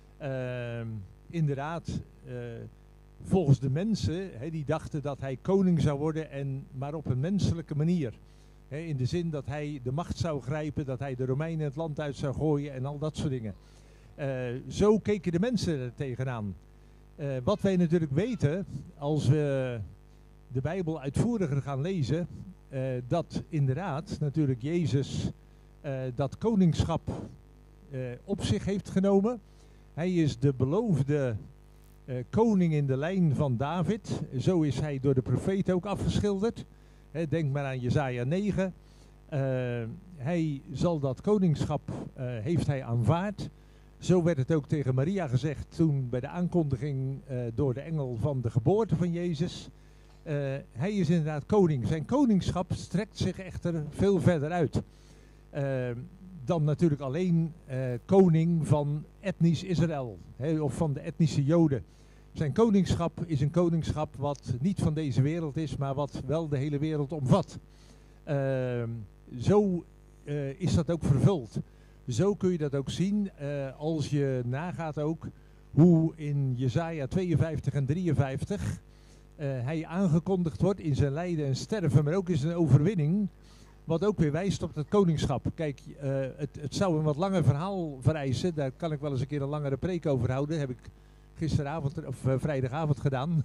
Uh, inderdaad, uh, volgens de mensen, hè, die dachten dat hij koning zou worden, en maar op een menselijke manier. Hè, in de zin dat hij de macht zou grijpen, dat hij de Romeinen het land uit zou gooien en al dat soort dingen. Uh, zo keken de mensen er tegenaan. Uh, wat wij natuurlijk weten, als we de Bijbel uitvoeriger gaan lezen, uh, dat inderdaad natuurlijk Jezus uh, dat koningschap uh, op zich heeft genomen. Hij is de beloofde uh, koning in de lijn van David. Zo is hij door de profeet ook afgeschilderd. He, denk maar aan Jesaja negen. Uh, hij zal dat koningschap, uh, heeft hij aanvaard. Zo werd het ook tegen Maria gezegd toen bij de aankondiging uh, door de engel van de geboorte van Jezus. Uh, hij is inderdaad koning. Zijn koningschap strekt zich echter veel verder uit. Uh, dan natuurlijk alleen uh, koning van etnisch Israël, he, of van de etnische Joden. Zijn koningschap is een koningschap wat niet van deze wereld is, maar wat wel de hele wereld omvat. Uh, zo uh, is dat ook vervuld. Zo kun je dat ook zien uh, als je nagaat ook hoe in Jesaja tweeënvijftig en drieënvijftig uh, hij aangekondigd wordt in zijn lijden en sterven, maar ook in zijn overwinning. Wat ook weer wijst op het koningschap. Kijk, uh, het, het zou een wat langer verhaal vereisen. Daar kan ik wel eens een keer een langere preek over houden. Heb ik gisteravond of uh, vrijdagavond gedaan.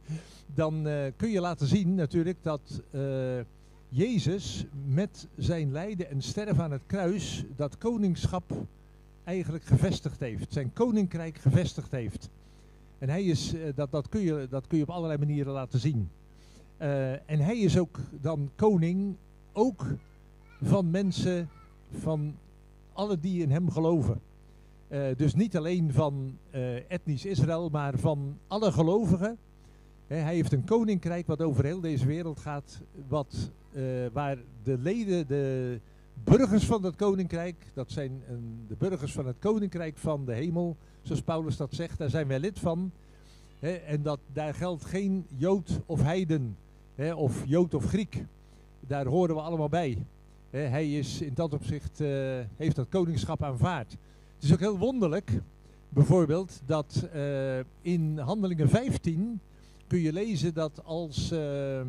Dan uh, kun je laten zien natuurlijk dat uh, Jezus met zijn lijden en sterven aan het kruis dat koningschap eigenlijk gevestigd heeft. Zijn koninkrijk gevestigd heeft. En hij is, uh, dat, dat, kun je, dat kun je op allerlei manieren laten zien. Uh, en hij is ook dan koning, ook van mensen, van alle die in hem geloven. Uh, dus niet alleen van uh, etnisch Israël, maar van alle gelovigen. He, hij heeft een koninkrijk wat over heel deze wereld gaat, wat, uh, waar de leden, de burgers van dat koninkrijk, dat zijn een, de burgers van het koninkrijk van de hemel, zoals Paulus dat zegt, daar zijn wij lid van. He, en dat, daar geldt geen Jood of heiden, he, of Jood of Griek. Daar horen we allemaal bij. He, hij is in dat opzicht, uh, heeft dat koningschap aanvaard. Het is ook heel wonderlijk, bijvoorbeeld, dat uh, in Handelingen vijftien kun je lezen dat als uh, uh,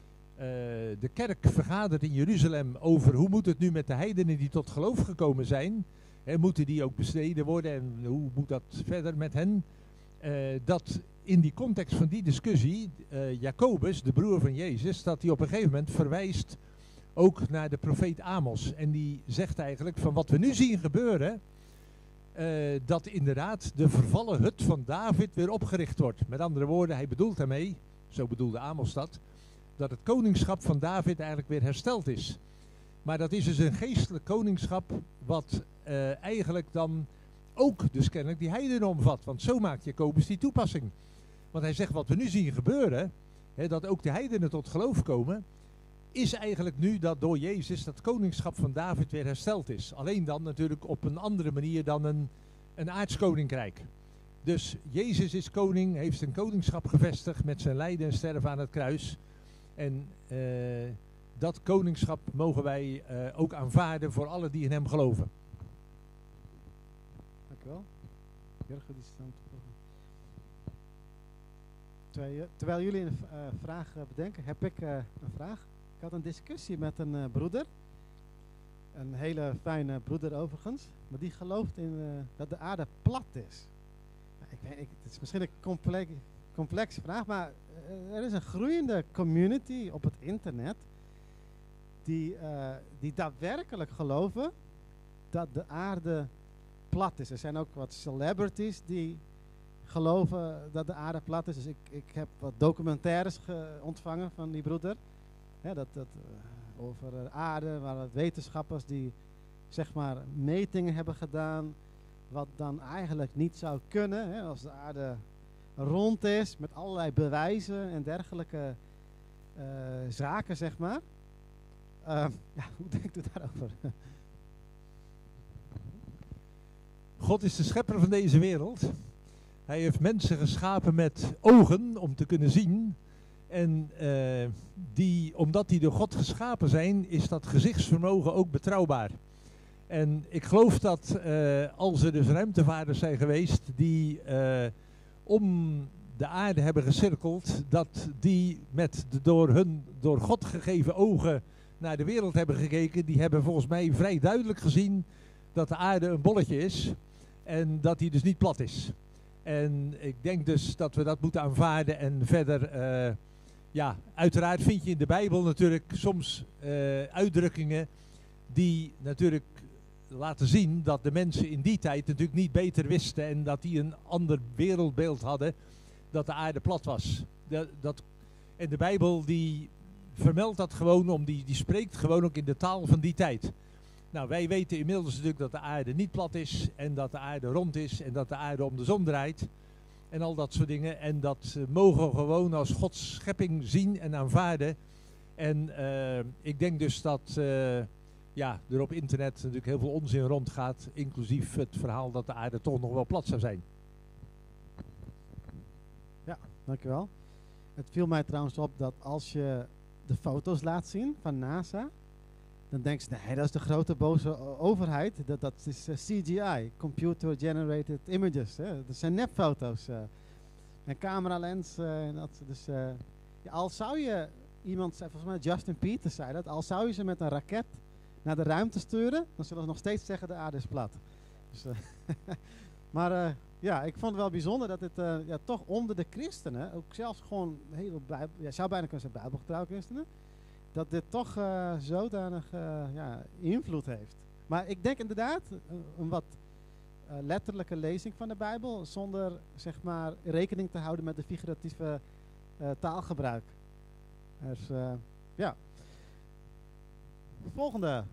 de kerk vergadert in Jeruzalem over hoe moet het nu met de heidenen die tot geloof gekomen zijn, hè, moeten die ook bestreden worden en hoe moet dat verder met hen, uh, dat in die context van die discussie uh, Jacobus, de broer van Jezus, dat hij op een gegeven moment verwijst ook naar de profeet Amos. En die zegt eigenlijk van wat we nu zien gebeuren, Uh, dat inderdaad de vervallen hut van David weer opgericht wordt. Met andere woorden, hij bedoelt daarmee, zo bedoelde Amos dat, dat het koningschap van David eigenlijk weer hersteld is. Maar dat is dus een geestelijk koningschap wat uh, eigenlijk dan ook dus kennelijk die heidenen omvat. Want zo maakt Jacobus die toepassing. Want hij zegt wat we nu zien gebeuren, hè, dat ook de heidenen tot geloof komen, is eigenlijk nu dat door Jezus dat koningschap van David weer hersteld is. Alleen dan natuurlijk op een andere manier dan een, een aardskoninkrijk. Dus Jezus is koning, heeft zijn koningschap gevestigd met zijn lijden en sterven aan het kruis. En uh, dat koningschap mogen wij uh, ook aanvaarden voor alle die in hem geloven. Dank u wel. Jurgen, die staan Terwijl, je- terwijl jullie een v- eh, vraag eh, bedenken, heb ik eh, een vraag. Ik had een discussie met een eh, broeder. Een hele fijne broeder overigens. Maar die gelooft in eh, dat de aarde plat is. Nou, ik weet, ik, het is misschien een complex, complexe vraag, maar eh, er is een groeiende community op het internet die, eh, die daadwerkelijk geloven dat de aarde plat is. Er zijn ook wat celebrities die geloven dat de aarde plat is. Dus ik, ik heb wat documentaires ge- ontvangen van die broeder. Hè, dat, dat, eh, over de aarde, waar wat wetenschappers die zeg maar metingen hebben gedaan. Wat dan eigenlijk niet zou kunnen. Hè, als de aarde rond is met allerlei bewijzen en dergelijke eh, zaken zeg maar. Uh, ja, hoe denkt u daarover? God is de schepper van deze wereld. Hij heeft mensen geschapen met ogen om te kunnen zien. En uh, die, omdat die door God geschapen zijn, is dat gezichtsvermogen ook betrouwbaar. En ik geloof dat uh, als er dus ruimtevaarders zijn geweest die uh, om de aarde hebben gecirkeld, dat die met de door hun door God gegeven ogen naar de wereld hebben gekeken, die hebben volgens mij vrij duidelijk gezien dat de aarde een bolletje is en dat die dus niet plat is. En ik denk dus dat we dat moeten aanvaarden en verder, uh, ja, uiteraard vind je in de Bijbel natuurlijk soms uh, uitdrukkingen die natuurlijk laten zien dat de mensen in die tijd natuurlijk niet beter wisten en dat die een ander wereldbeeld hadden, dat de aarde plat was. De, dat, en de Bijbel die vermeldt dat gewoon, om die, die spreekt gewoon ook in de taal van die tijd. Nou, wij weten inmiddels natuurlijk dat de aarde niet plat is en dat de aarde rond is en dat de aarde om de zon draait en al dat soort dingen. En dat uh, mogen we gewoon als Gods schepping zien en aanvaarden. En uh, ik denk dus dat uh, ja, er op internet natuurlijk heel veel onzin rondgaat, inclusief het verhaal dat de aarde toch nog wel plat zou zijn. Ja, dankjewel. Het viel mij trouwens op dat als je de foto's laat zien van NASA, dan denk je, nee, dat is de grote boze o- overheid. Dat, dat is uh, C G I, Computer Generated Images. Hè. Dat zijn nepfoto's. Uh, en cameralens. Uh, en dat, dus, uh, ja, al zou je, iemand zei, volgens mij Justin Peters zei dat, al zou je ze met een raket naar de ruimte sturen, dan zullen ze nog steeds zeggen de aarde is plat. Dus, uh, maar uh, ja, ik vond het wel bijzonder dat het uh, ja, toch onder de christenen, ook zelfs gewoon hele bijbel, ja, zou bijna kunnen zeggen bijbelgetrouw christenen, dat dit toch uh, zodanig uh, ja, invloed heeft. Maar ik denk inderdaad uh, een wat uh, letterlijke lezing van de Bijbel, zonder zeg maar rekening te houden met de figuratieve uh, taalgebruik. Dus uh, ja. Volgende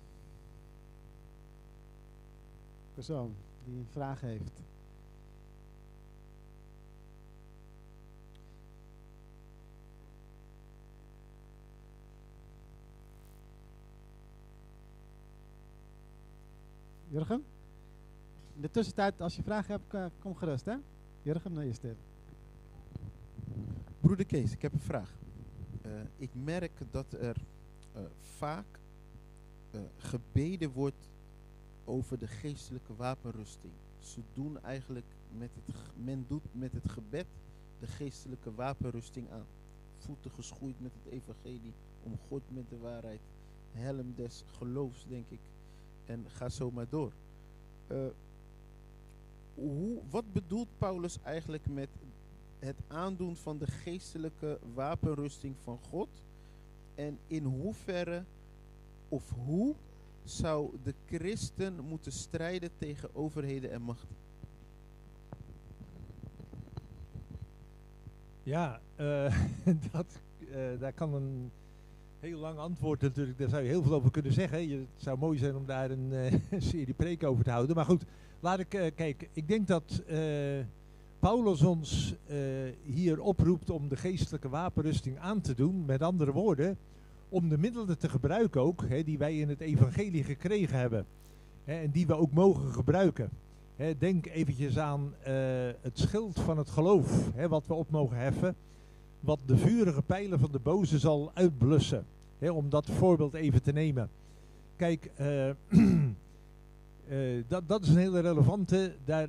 persoon die een vraag heeft. Jurgen? In de tussentijd, als je vragen hebt, uh, kom gerust, hè? Jurgen, nou is dit. Broeder Kees, ik heb een vraag. Uh, ik merk dat er uh, vaak uh, gebeden wordt over de geestelijke wapenrusting. Ze doen eigenlijk met het, men doet met het gebed de geestelijke wapenrusting aan. Voeten geschoeid met het evangelie, omgord met de waarheid, helm des geloofs, denk ik. En ga zo maar door. Uh, hoe, wat bedoelt Paulus eigenlijk met het aandoen van de geestelijke wapenrusting van God? En in hoeverre of hoe zou de christen moeten strijden tegen overheden en machten? Ja, uh, dat, uh, daar kan een heel lang antwoord natuurlijk, daar zou je heel veel over kunnen zeggen. Je, het zou mooi zijn om daar een uh, serie preken over te houden. Maar goed, laat ik uh, kijken. Ik denk dat uh, Paulus ons uh, hier oproept om de geestelijke wapenrusting aan te doen. Met andere woorden, om de middelen te gebruiken ook, hè, die wij in het evangelie gekregen hebben. Hè, en die we ook mogen gebruiken. Hè, denk eventjes aan uh, het schild van het geloof, hè, wat we op mogen heffen. Wat de vurige pijlen van de boze zal uitblussen. Hè, om dat voorbeeld even te nemen. Kijk, uh, uh, dat, dat is een hele relevante. Daar,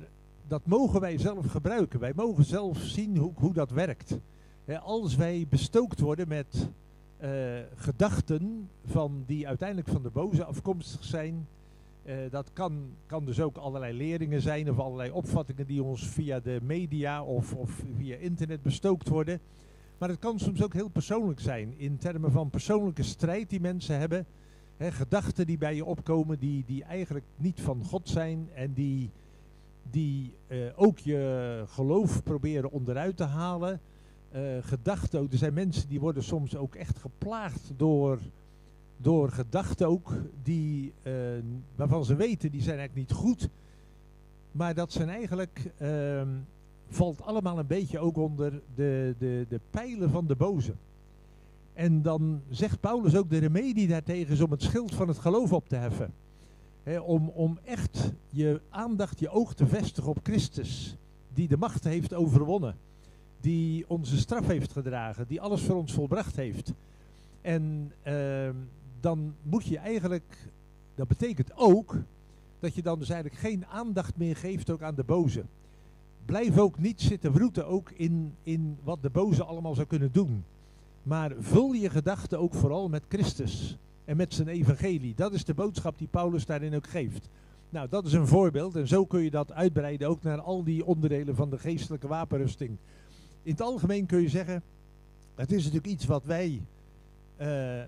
dat mogen wij zelf gebruiken. Wij mogen zelf zien hoe, hoe dat werkt. Hè, als wij bestookt worden met uh, gedachten van die uiteindelijk van de boze afkomstig zijn. Uh, dat kan, kan dus ook allerlei leringen zijn of allerlei opvattingen die ons via de media of, of via internet bestookt worden. Maar het kan soms ook heel persoonlijk zijn in termen van persoonlijke strijd die mensen hebben. Hè, gedachten die bij je opkomen die, die eigenlijk niet van God zijn en die, die uh, ook je geloof proberen onderuit te halen. Uh, gedachten ook, er zijn mensen die worden soms ook echt geplaagd door, door gedachten ook die, uh, waarvan ze weten die zijn eigenlijk niet goed. Maar dat zijn eigenlijk, uh, valt allemaal een beetje ook onder de, de, de pijlen van de boze. En dan zegt Paulus ook de remedie daartegen is om het schild van het geloof op te heffen. He, om, om echt je aandacht, je oog te vestigen op Christus. Die de macht heeft overwonnen. Die onze straf heeft gedragen. Die alles voor ons volbracht heeft. En uh, dan moet je eigenlijk, dat betekent ook dat je dan dus eigenlijk geen aandacht meer geeft ook aan de boze. Blijf ook niet zitten wroeten ook in, in wat de boze allemaal zou kunnen doen. Maar vul je gedachten ook vooral met Christus en met zijn evangelie. Dat is de boodschap die Paulus daarin ook geeft. Nou, dat is een voorbeeld en zo kun je dat uitbreiden ook naar al die onderdelen van de geestelijke wapenrusting. In het algemeen kun je zeggen, het is natuurlijk iets wat wij uh,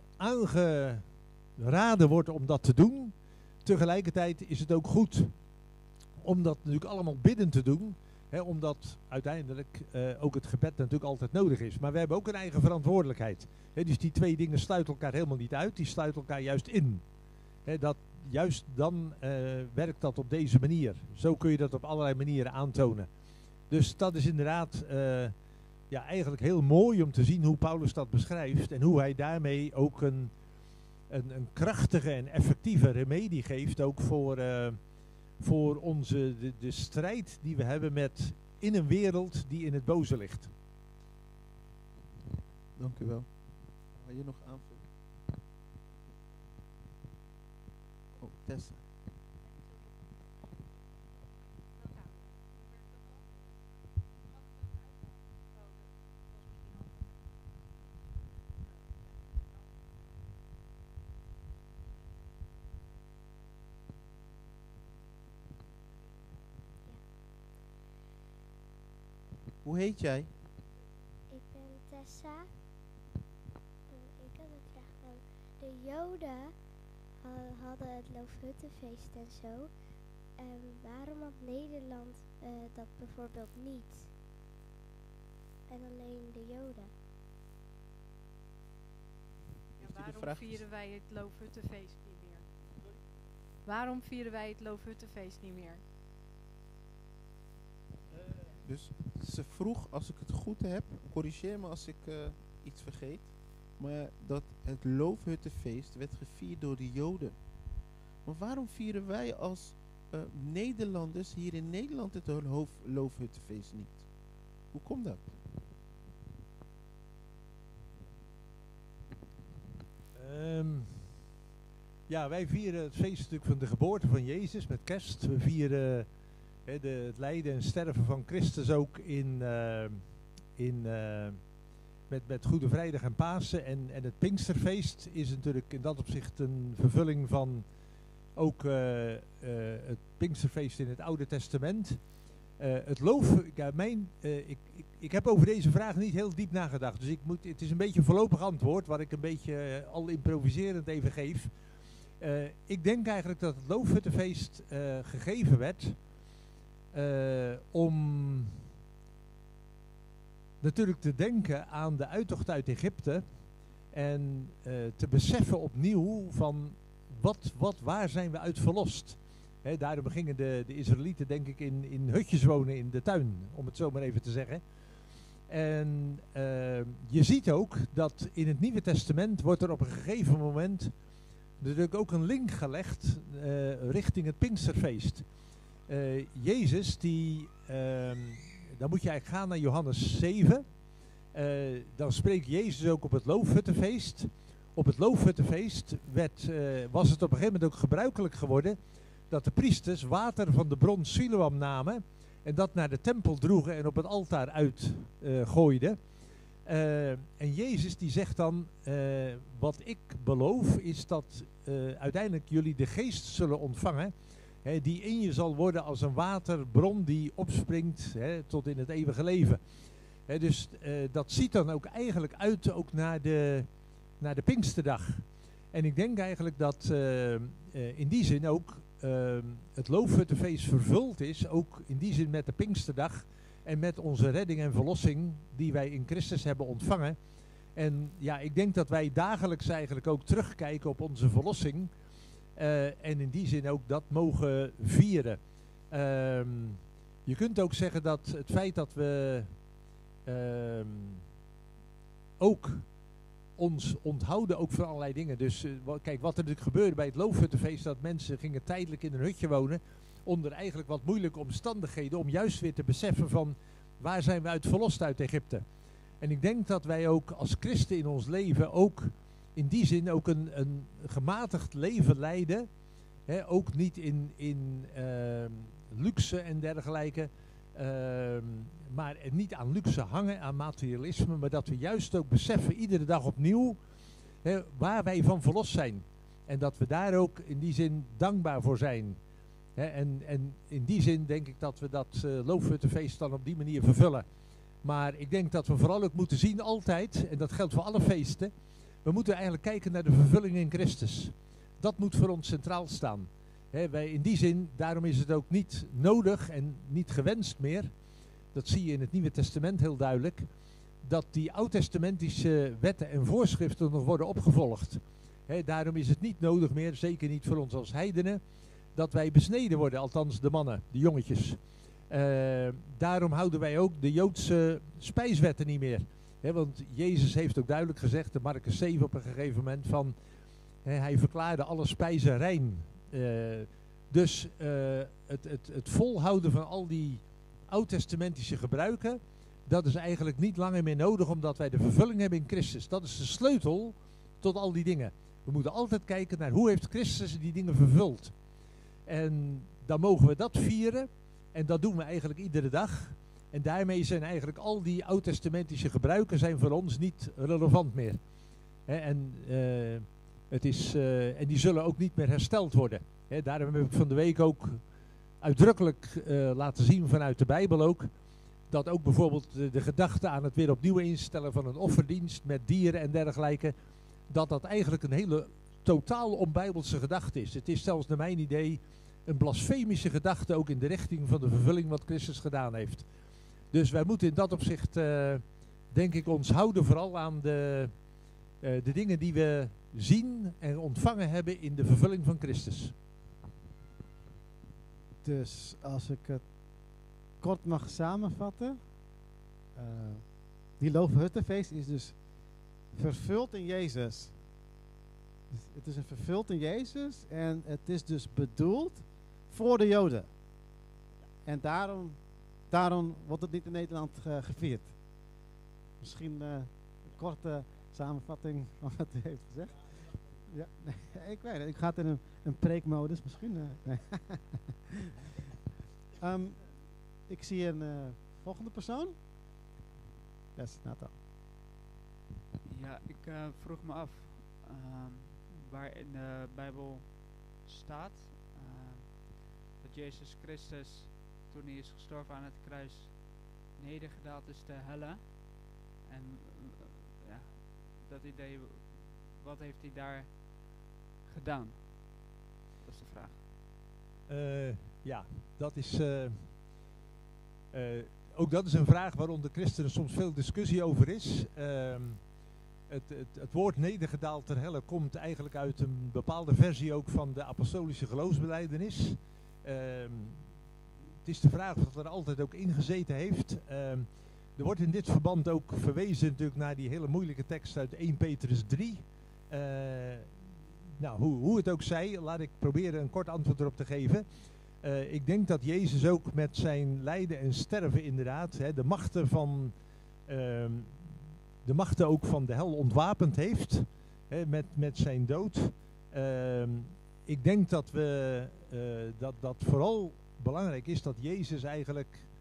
aangeraden wordt om dat te doen. Tegelijkertijd is het ook goed om dat natuurlijk allemaal bidden te doen. He, omdat uiteindelijk uh, ook het gebed natuurlijk altijd nodig is. Maar we hebben ook een eigen verantwoordelijkheid. He, dus die twee dingen sluiten elkaar helemaal niet uit. Die sluiten elkaar juist in. He, dat, juist dan uh, werkt dat op deze manier. Zo kun je dat op allerlei manieren aantonen. Dus dat is inderdaad uh, ja, eigenlijk heel mooi om te zien hoe Paulus dat beschrijft. En hoe hij daarmee ook een, een, een krachtige en effectieve remedie geeft. Ook voor... Uh, voor onze, de, de strijd die we hebben met in een wereld die in het boze ligt. Dank u wel. Wil je nog aanvullen? Oh, Tessa. Hoe heet jij? Ik ben Tessa. Uh, ik heb een vraag. Nou, de Joden ha- hadden het Loofhuttenfeest en zo. En waarom had Nederland uh, dat bijvoorbeeld niet? En alleen de Joden. Ja, Heeft u de waarom vraag vieren wij het Loofhuttenfeest niet meer? Waarom vieren wij het Loofhuttenfeest niet meer? Dus ze vroeg, als ik het goed heb, corrigeer me als ik uh, iets vergeet, maar dat het Loofhuttenfeest werd gevierd door de Joden. Maar waarom vieren wij als uh, Nederlanders hier in Nederland het Loof, Loofhuttenfeest niet? Hoe komt dat? Um, ja, wij vieren het feest natuurlijk van de geboorte van Jezus met kerst. We vieren he, de, het lijden en sterven van Christus ook in, uh, in, uh, met, met Goede Vrijdag en Pasen. En, en het Pinksterfeest is natuurlijk in dat opzicht een vervulling van ook uh, uh, het Pinksterfeest in het Oude Testament. Uh, het loof, ja, mijn, uh, ik, ik, ik heb over deze vraag niet heel diep nagedacht. Dus ik moet, het is een beetje een voorlopig antwoord, wat ik een beetje uh, al improviserend even geef. Uh, ik denk eigenlijk dat het Loofhuttenfeest uh, gegeven werd uh, om natuurlijk te denken aan de uittocht uit Egypte en uh, te beseffen opnieuw van wat, wat, waar zijn we uit verlost. He, daarom gingen de, de Israëlieten denk ik in, in hutjes wonen in de tuin, om het zo maar even te zeggen. En uh, je ziet ook dat in het Nieuwe Testament wordt er op een gegeven moment natuurlijk ook een link gelegd uh, richting het Pinksterfeest. Uh, Jezus, die, uh, dan moet je eigenlijk gaan naar Johannes zeven. Uh, dan spreekt Jezus ook op het Loofhuttenfeest. Op het Loofhuttenfeest werd, uh, was het op een gegeven moment ook gebruikelijk geworden dat de priesters water van de bron Siloam namen en dat naar de tempel droegen en op het altaar uitgooiden. Uh, en Jezus die zegt dan, uh, wat ik beloof is dat uh, uiteindelijk jullie de geest zullen ontvangen, hè, die in je zal worden als een waterbron die opspringt, hè, tot in het eeuwige leven. Hè, dus uh, dat ziet dan ook eigenlijk uit ook naar de, naar de Pinksterdag. En ik denk eigenlijk dat uh, uh, in die zin ook uh, het Loofhuttenfeest vervuld is, ook in die zin met de Pinksterdag en met onze redding en verlossing die wij in Christus hebben ontvangen. En ja, ik denk dat wij dagelijks eigenlijk ook terugkijken op onze verlossing uh, en in die zin ook dat mogen vieren. Uh, je kunt ook zeggen dat het feit dat we uh, ook ons onthouden ook voor allerlei dingen. Dus uh, w- kijk, wat er natuurlijk gebeurde bij het Loofhuttenfeest, dat mensen gingen tijdelijk in een hutje wonen onder eigenlijk wat moeilijke omstandigheden, om juist weer te beseffen van waar zijn we uit verlost uit Egypte. En ik denk dat wij ook als christen in ons leven ook in die zin ook een, een gematigd leven leiden. Hè, ook niet in, in uh, luxe en dergelijke, uh, maar niet aan luxe hangen, aan materialisme, maar dat we juist ook beseffen iedere dag opnieuw hè, waar wij van verlost zijn. En dat we daar ook in die zin dankbaar voor zijn. He, en, en in die zin denk ik dat we dat uh, Loofhuttenfeest dan op die manier vervullen. Maar ik denk dat we vooral ook moeten zien altijd, en dat geldt voor alle feesten, we moeten eigenlijk kijken naar de vervulling in Christus. Dat moet voor ons centraal staan. He, wij in die zin, daarom is het ook niet nodig en niet gewenst meer, dat zie je in het Nieuwe Testament heel duidelijk, dat die oud-testamentische wetten en voorschriften nog worden opgevolgd. He, daarom is het niet nodig meer, zeker niet voor ons als heidenen, dat wij besneden worden, althans de mannen, de jongetjes. Uh, daarom houden wij ook de Joodse spijswetten niet meer. He, want Jezus heeft ook duidelijk gezegd, in Marcus zeven op een gegeven moment, van he, hij verklaarde alle spijzen rein. Uh, dus uh, het, het, het volhouden van al die oud-testamentische gebruiken, dat is eigenlijk niet langer meer nodig, omdat wij de vervulling hebben in Christus. Dat is de sleutel tot al die dingen. We moeten altijd kijken naar hoe heeft Christus die dingen vervuld. En dan mogen we dat vieren. En dat doen we eigenlijk iedere dag. En daarmee zijn eigenlijk al die oud-testamentische gebruiken zijn voor ons niet relevant meer. He, en, uh, het is, uh, en die zullen ook niet meer hersteld worden. He, daarom heb ik van de week ook uitdrukkelijk uh, laten zien vanuit de Bijbel ook, dat ook bijvoorbeeld de, de gedachte aan het weer opnieuw instellen van een offerdienst met dieren en dergelijke, dat dat eigenlijk een hele totaal onbijbelse gedachte is. Het is zelfs naar mijn idee een blasfemische gedachte ook in de richting van de vervulling wat Christus gedaan heeft. Dus wij moeten in dat opzicht, uh, denk ik, ons houden vooral aan de, uh, de dingen die we zien en ontvangen hebben in de vervulling van Christus. Dus als ik het kort mag samenvatten, uh, die Loofhuttenfeest is dus vervuld in Jezus. Dus het is een vervuld in Jezus en het is dus bedoeld voor de Joden. En daarom, daarom wordt het niet in Nederland uh, gevierd. Misschien uh, een korte samenvatting van wat u heeft gezegd. Ja, nee, ik weet het. Ik ga het in een, een preekmodus misschien. Uh, nee. um, ik zie een uh, volgende persoon. Yes, Nathan. Ja, ik uh, vroeg me af um, waar in de Bijbel staat uh, dat Jezus Christus, toen hij is gestorven aan het kruis, nedergedaald is te helle. En uh, ja, dat idee, wat heeft hij daar gedaan? Dat is de vraag. Uh, ja, dat is... Uh, uh, ook dat is een vraag waaronder christenen soms veel discussie over is. Uh, Het, het, het woord nedergedaald ter helle komt eigenlijk uit een bepaalde versie ook van de apostolische geloofsbelijdenis. Um, het is de vraag of dat er altijd ook ingezeten heeft. Um, er wordt in dit verband ook verwezen natuurlijk naar die hele moeilijke tekst uit eerste Petrus drie. Uh, nou, hoe, hoe het ook zij, laat ik proberen een kort antwoord erop te geven. Uh, ik denk dat Jezus ook met zijn lijden en sterven inderdaad, hè, de machten van... Um, de machten ook van de hel ontwapend heeft, hè, met, met zijn dood. Uh, ik denk dat we uh, dat, dat vooral belangrijk is dat Jezus eigenlijk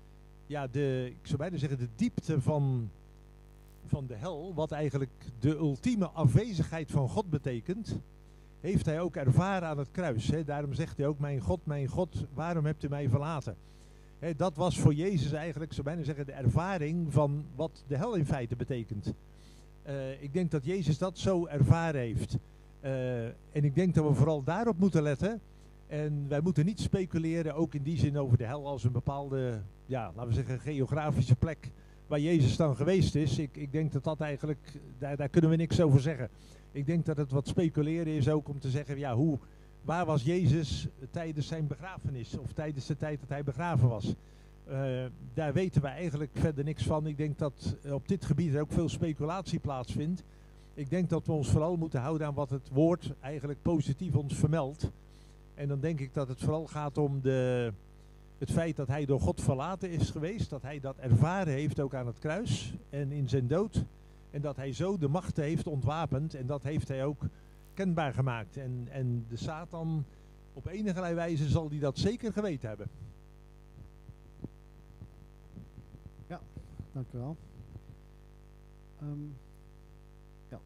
ja, de, ik zou bijna zeggen de diepte van, van de hel, wat eigenlijk de ultieme afwezigheid van God betekent, heeft hij ook ervaren aan het kruis. Hè. Daarom zegt hij ook, mijn God, mijn God, waarom hebt u mij verlaten? Hè, dat was voor Jezus eigenlijk, zou bijna zeggen, de ervaring van wat de hel in feite betekent. Uh, ik denk dat Jezus dat zo ervaren heeft. Uh, en ik denk dat we vooral daarop moeten letten. En wij moeten niet speculeren, ook in die zin over de hel als een bepaalde, ja, laten we zeggen, geografische plek waar Jezus dan geweest is. Ik, ik denk dat dat eigenlijk, daar, daar kunnen we niks over zeggen. Ik denk dat het wat speculeren is ook om te zeggen, ja, hoe, waar was Jezus tijdens zijn begrafenis of tijdens de tijd dat hij begraven was? Uh, daar weten wij eigenlijk verder niks van. Ik denk dat op dit gebied er ook veel speculatie plaatsvindt. Ik denk dat we ons vooral moeten houden aan wat het woord eigenlijk positief ons vermeldt. En dan denk ik dat het vooral gaat om de, het feit dat hij door God verlaten is geweest. Dat hij dat ervaren heeft ook aan het kruis en in zijn dood. En dat hij zo de machten heeft ontwapend. En dat heeft hij ook kenbaar gemaakt. En, en de Satan op enige wijze zal hij dat zeker geweten hebben. Ja, dank u wel. Um, ja.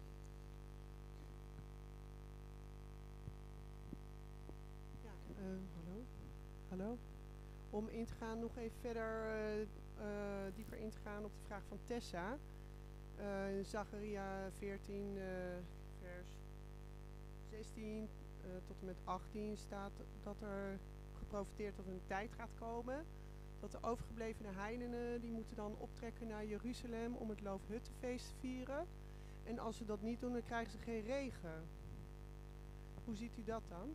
Ja, uh, hallo. Hallo. Om in te gaan, nog even verder uh, uh, dieper in te gaan op de vraag van Tessa. Uh, in Zacharia veertien, uh, vers zestien uh, tot en met achttien staat dat er geprofeteerd dat er een tijd gaat komen. Dat de overgeblevene heidenen, die moeten dan optrekken naar Jeruzalem om het Loofhuttenfeest te vieren. En als ze dat niet doen, dan krijgen ze geen regen. Hoe ziet u dat dan?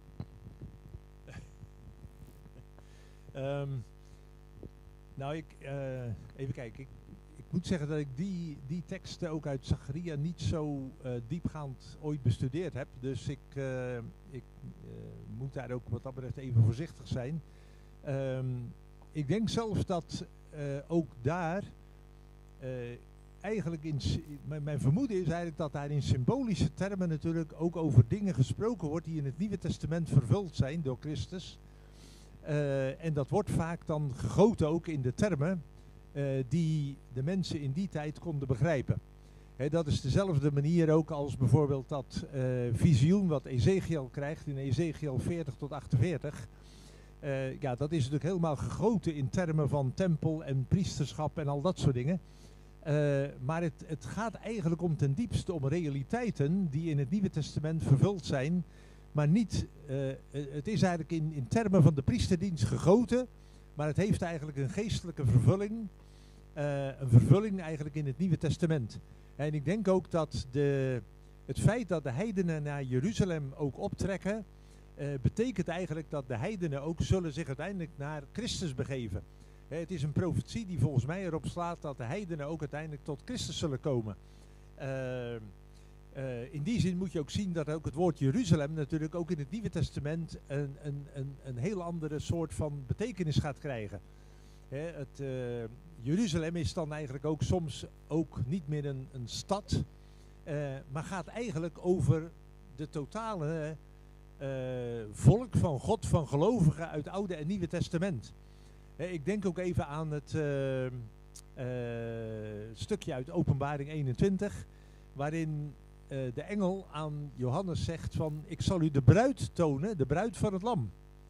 um, nou, ik, uh, even kijken. Ik, ik moet zeggen dat ik die, die teksten ook uit Zacharia niet zo uh, diepgaand ooit bestudeerd heb. Dus ik, uh, ik uh, moet daar ook wat dat betreft even voorzichtig zijn. Um, Ik denk zelfs dat uh, ook daar, uh, eigenlijk in, mijn, mijn vermoeden is eigenlijk dat daar in symbolische termen natuurlijk ook over dingen gesproken wordt die in het Nieuwe Testament vervuld zijn door Christus. Uh, en dat wordt vaak dan gegoten ook in de termen uh, die de mensen in die tijd konden begrijpen. He, dat is dezelfde manier ook als bijvoorbeeld dat uh, visioen wat Ezekiel krijgt in Ezekiel veertig tot achtenveertig. Uh, ja, dat is natuurlijk helemaal gegoten in termen van tempel en priesterschap en al dat soort dingen. Uh, maar het, het gaat eigenlijk om ten diepste om realiteiten die in het Nieuwe Testament vervuld zijn. Maar niet, uh, het is eigenlijk in, in termen van de priesterdienst gegoten. Maar het heeft eigenlijk een geestelijke vervulling. Uh, een vervulling eigenlijk in het Nieuwe Testament. En ik denk ook dat de, het feit dat de heidenen naar Jeruzalem ook optrekken. Uh, betekent eigenlijk dat de heidenen ook zullen zich uiteindelijk naar Christus begeven. He, het is een profetie die volgens mij erop slaat dat de heidenen ook uiteindelijk tot Christus zullen komen. Uh, uh, in die zin moet je ook zien dat ook het woord Jeruzalem natuurlijk ook in het Nieuwe Testament een, een, een, een heel andere soort van betekenis gaat krijgen. He, het, uh, Jeruzalem is dan eigenlijk ook soms ook niet meer een, een stad, uh, maar gaat eigenlijk over de totale Uh, volk van God, van gelovigen uit het Oude en Nieuwe Testament. He, ik denk ook even aan het uh, uh, stukje uit Openbaring eenentwintig, waarin uh, de engel aan Johannes zegt van, ik zal u de bruid tonen, de bruid van het lam.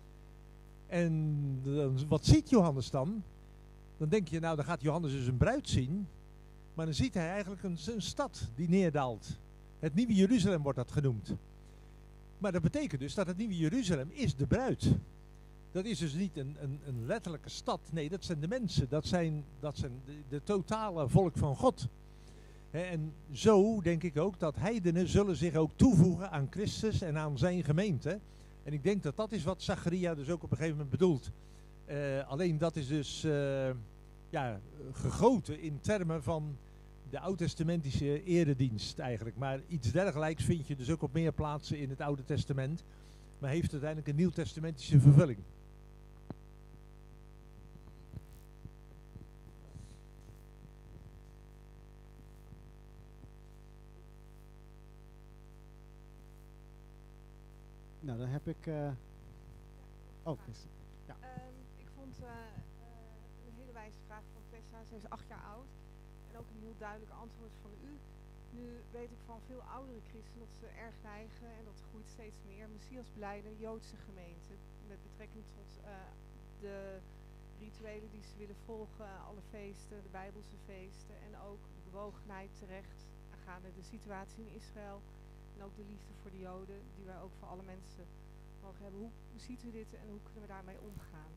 En uh, wat ziet Johannes dan? Dan denk je, nou dan gaat Johannes dus een bruid zien, maar dan ziet hij eigenlijk een, een stad die neerdaalt. Het Nieuwe Jeruzalem wordt dat genoemd. Maar dat betekent dus dat het Nieuwe Jeruzalem is de bruid. Dat is dus niet een, een, een letterlijke stad. Nee, dat zijn de mensen. Dat zijn, dat zijn de, de totale volk van God. He, en zo denk ik ook dat heidenen zullen zich ook toevoegen aan Christus en aan zijn gemeente. En ik denk dat dat is wat Zacharia dus ook op een gegeven moment bedoelt. Uh, alleen dat is dus uh, ja, gegoten in termen van de oud-testamentische eredienst eigenlijk. Maar iets dergelijks vind je dus ook op meer plaatsen in het Oude Testament. Maar heeft uiteindelijk een nieuw-testamentische vervulling. Nou, dan heb ik... Uh... Oh, is... ja. Um, ik vond uh, uh, een hele wijze vraag van Tessa. Zij is acht jaar oud. En ook een heel duidelijk antwoord van u. Nu weet ik van veel oudere christenen dat ze erg neigen, en dat groeit steeds meer, Messias blijde Joodse gemeente. Met betrekking tot uh, de rituelen die ze willen volgen, alle feesten, de Bijbelse feesten. En ook de bewogenheid terecht aangaande de situatie in Israël. En ook de liefde voor de Joden, die wij ook voor alle mensen mogen hebben. Hoe, hoe ziet u dit en hoe kunnen we daarmee omgaan?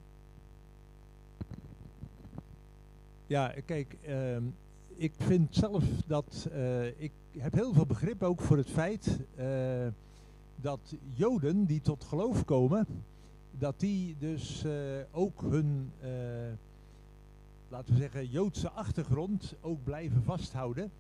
Ja, kijk, uh, ik vind zelf dat, uh, ik heb heel veel begrip ook voor het feit uh, dat Joden die tot geloof komen, dat die dus uh, ook hun, uh, laten we zeggen, Joodse achtergrond ook blijven vasthouden.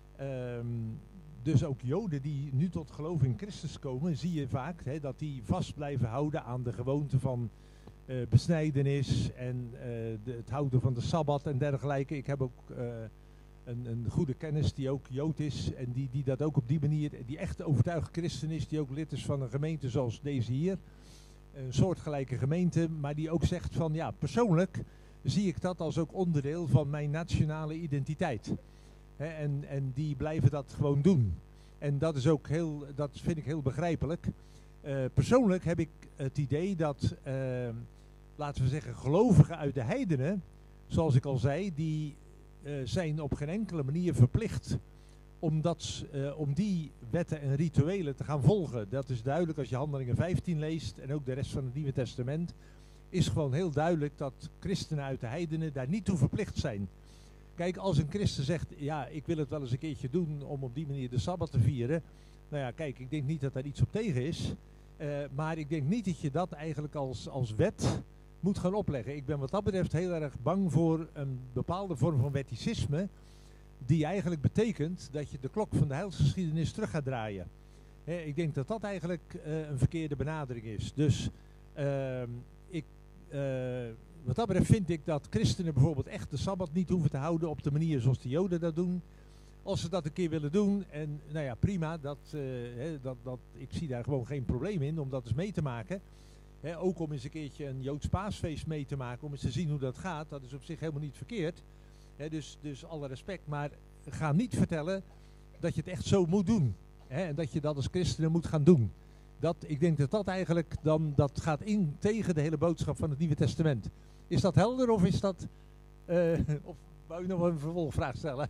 Um, dus ook Joden die nu tot geloof in Christus komen, zie je vaak hè, dat die vast blijven houden aan de gewoonte van uh, besnijdenis en uh, de, het houden van de Sabbat en dergelijke. Ik heb ook uh, een, een goede kennis die ook Jood is en die, die dat ook op die manier, die echt overtuigd christen is, die ook lid is van een gemeente zoals deze hier. Een soortgelijke gemeente, maar die ook zegt van ja, persoonlijk zie ik dat als ook onderdeel van mijn nationale identiteit. He, en, en die blijven dat gewoon doen. En dat is ook heel, dat vind ik heel begrijpelijk. Uh, persoonlijk heb ik het idee dat, uh, laten we zeggen, gelovigen uit de heidenen, zoals ik al zei, die uh, zijn op geen enkele manier verplicht om, dat, uh, om die wetten en rituelen te gaan volgen. Dat is duidelijk als je Handelingen vijftien leest en ook de rest van het Nieuwe Testament. Is gewoon heel duidelijk dat christenen uit de heidenen daar niet toe verplicht zijn. Kijk, als een christen zegt, ja, ik wil het wel eens een keertje doen om op die manier de Sabbat te vieren. Nou ja, kijk, ik denk niet dat daar iets op tegen is. Uh, maar ik denk niet dat je dat eigenlijk als, als wet moet gaan opleggen. Ik ben wat dat betreft heel erg bang voor een bepaalde vorm van wetticisme, die eigenlijk betekent dat je de klok van de heilsgeschiedenis terug gaat draaien. He, ik denk dat dat eigenlijk uh, een verkeerde benadering is. Dus uh, ik... Uh, Wat dat betreft vind ik dat christenen bijvoorbeeld echt de Sabbat niet hoeven te houden op de manier zoals de Joden dat doen. Als ze dat een keer willen doen, en nou ja, prima, dat, uh, he, dat, dat, ik zie daar gewoon geen probleem in om dat eens mee te maken. He, ook om eens een keertje een Joods paasfeest mee te maken, om eens te zien hoe dat gaat, dat is op zich helemaal niet verkeerd. He, dus, dus alle respect, maar ga niet vertellen dat je het echt zo moet doen. He, en dat je dat als christenen moet gaan doen. Dat, ik denk dat dat eigenlijk dan, dat gaat in tegen de hele boodschap van het Nieuwe Testament. Is dat helder of is dat, uh, of wou je nog een vervolgvraag stellen?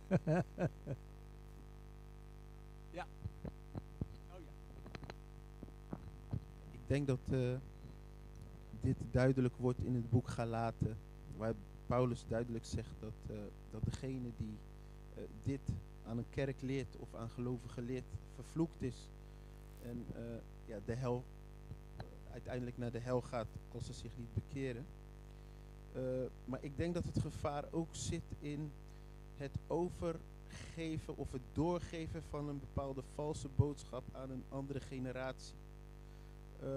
Ja. Oh ja. Ik denk dat uh, dit duidelijk wordt in het boek Galaten, waar Paulus duidelijk zegt dat, uh, dat degene die uh, dit aan een kerk leert of aan gelovigen leert, vervloekt is. En uh, ja, de hel, uh, uiteindelijk naar de hel gaat als ze zich niet bekeren. Uh, maar ik denk dat het gevaar ook zit in het overgeven of het doorgeven van een bepaalde valse boodschap aan een andere generatie. Uh,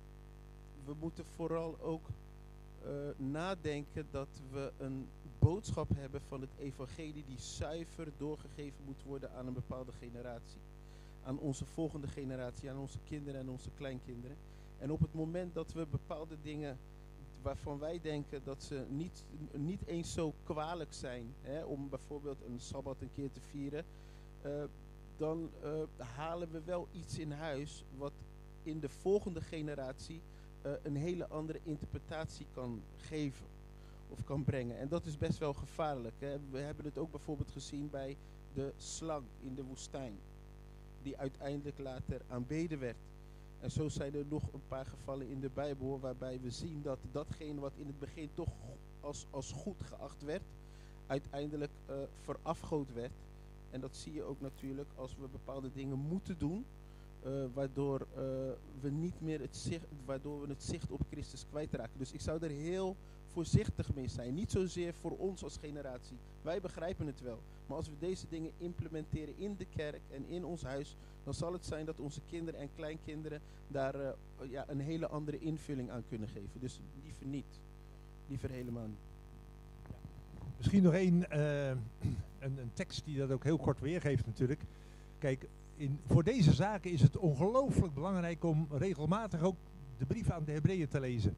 we moeten vooral ook uh, nadenken dat we een boodschap hebben van het evangelie die zuiver doorgegeven moet worden aan een bepaalde generatie. Aan onze volgende generatie, aan onze kinderen en onze kleinkinderen. En op het moment dat we bepaalde dingen waarvan wij denken dat ze niet, niet eens zo kwalijk zijn, hè, om bijvoorbeeld een Sabbat een keer te vieren, uh, dan uh, halen we wel iets in huis wat in de volgende generatie uh, een hele andere interpretatie kan geven of kan brengen. En dat is best wel gevaarlijk. Hè. We hebben het ook bijvoorbeeld gezien bij de slang in de woestijn, die uiteindelijk later aanbeden werd. En zo zijn er nog een paar gevallen in de Bijbel waarbij we zien dat datgene wat in het begin toch als, als goed geacht werd, uiteindelijk uh, verafgood werd. En dat zie je ook natuurlijk als we bepaalde dingen moeten doen, uh, waardoor, uh, we niet meer het zicht, waardoor we het zicht op Christus kwijtraken. Dus ik zou er heel voorzichtig mee zijn. Niet zozeer voor ons als generatie. Wij begrijpen het wel. Maar als we deze dingen implementeren in de kerk en in ons huis, dan zal het zijn dat onze kinderen en kleinkinderen daar uh, ja, een hele andere invulling aan kunnen geven. Dus liever niet. Liever helemaal niet. Ja. Misschien nog één, uh, een, een tekst die dat ook heel kort weergeeft natuurlijk. Kijk, in, voor deze zaken is het ongelooflijk belangrijk om regelmatig ook de brief aan de Hebreeën te lezen.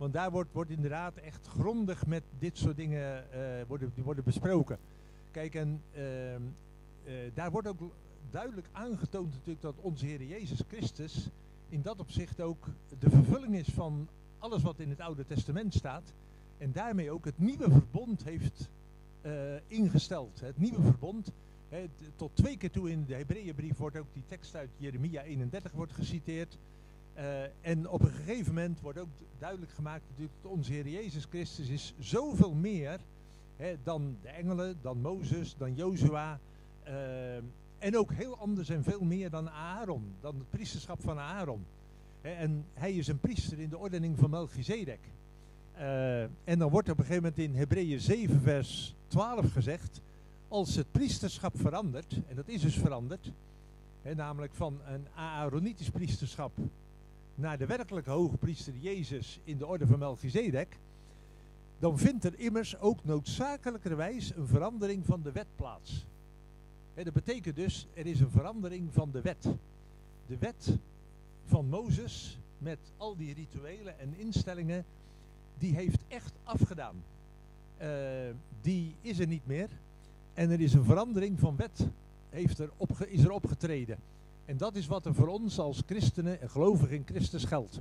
Want daar wordt, wordt inderdaad echt grondig met dit soort dingen uh, worden, die worden besproken. Kijk, en uh, uh, daar wordt ook duidelijk aangetoond natuurlijk dat onze Heer Jezus Christus in dat opzicht ook de vervulling is van alles wat in het Oude Testament staat. En daarmee ook het nieuwe verbond heeft uh, ingesteld. Het nieuwe verbond, he, tot twee keer toe in de Hebreeënbrief wordt ook die tekst uit Jeremia eenendertig wordt geciteerd. Uh, en op een gegeven moment wordt ook duidelijk gemaakt natuurlijk dat onze Heer Jezus Christus is zoveel meer he, dan de engelen, dan Mozes, dan Jozua. Uh, en ook heel anders en veel meer dan Aaron, dan het priesterschap van Aaron. He, en hij is een priester in de ordening van Melchizedek. Uh, en dan wordt op een gegeven moment in Hebreeën zeven vers twaalf gezegd, als het priesterschap verandert, en dat is dus veranderd, he, namelijk van een Aaronitisch priesterschap naar de werkelijke hoge priester Jezus in de orde van Melchizedek, dan vindt er immers ook noodzakelijkerwijs een verandering van de wet plaats. He, dat betekent dus, er is een verandering van de wet. De wet van Mozes, met al die rituelen en instellingen, die heeft echt afgedaan. Uh, die is er niet meer. En er is een verandering van wet, heeft er opge- is er opgetreden. En dat is wat er voor ons als christenen en gelovigen in Christus geldt.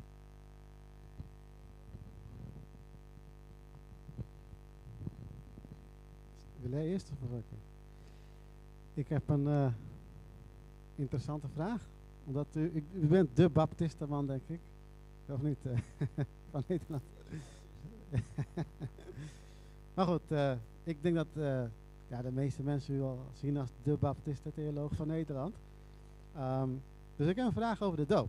Wil jij eerst of ik? Ik heb een uh, interessante vraag. Omdat u, ik, u bent de baptistenman, denk ik. Of niet? Uh, van Nederland. Maar goed, uh, ik denk dat uh, ja, de meeste mensen u al zien als de baptistentheoloog van Nederland. Um, dus ik heb een vraag over de doop.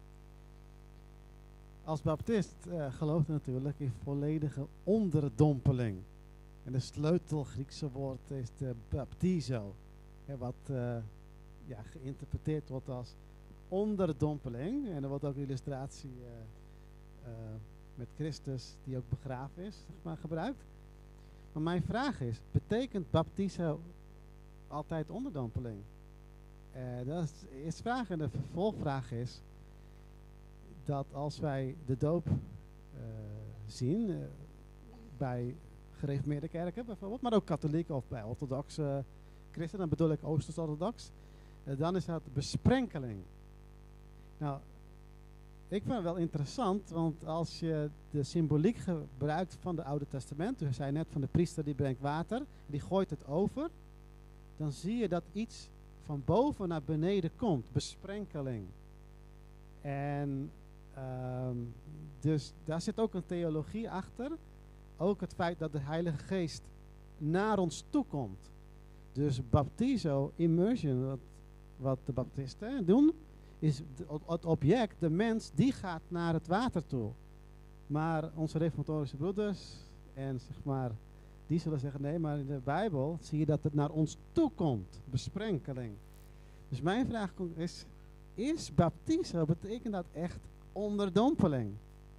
Als baptist uh, gelooft u natuurlijk in volledige onderdompeling. En de sleutel Griekse woord is de baptizo. Hè, wat uh, ja, geïnterpreteerd wordt als onderdompeling. En er wordt ook een illustratie uh, uh, met Christus die ook begraven is, zeg maar, gebruikt. Maar mijn vraag is, betekent baptizo altijd onderdompeling? Uh, dat is de eerste vraag. En de vervolgvraag is dat als wij de doop uh, zien uh, bij gereformeerde kerken bijvoorbeeld, maar ook katholieken of bij orthodoxe christenen, dan bedoel ik Oosters-orthodox, uh, dan is dat besprenkeling. Nou, ik vind het wel interessant, want als je de symboliek gebruikt van het Oude Testament, u zei net van de priester die brengt water, die gooit het over, dan zie je dat iets van boven naar beneden komt, besprenkeling. En um, dus daar zit ook een theologie achter. Ook het feit dat de Heilige Geest naar ons toe komt. Dus baptizo, immersion, wat, wat de baptisten doen, is het object, de mens, die gaat naar het water toe. Maar onze reformatorische broeders, en zeg maar, die zullen zeggen, nee, maar in de Bijbel zie je dat het naar ons toe komt, besprenkeling. Dus mijn vraag is, is baptizo, betekent dat echt onderdompeling?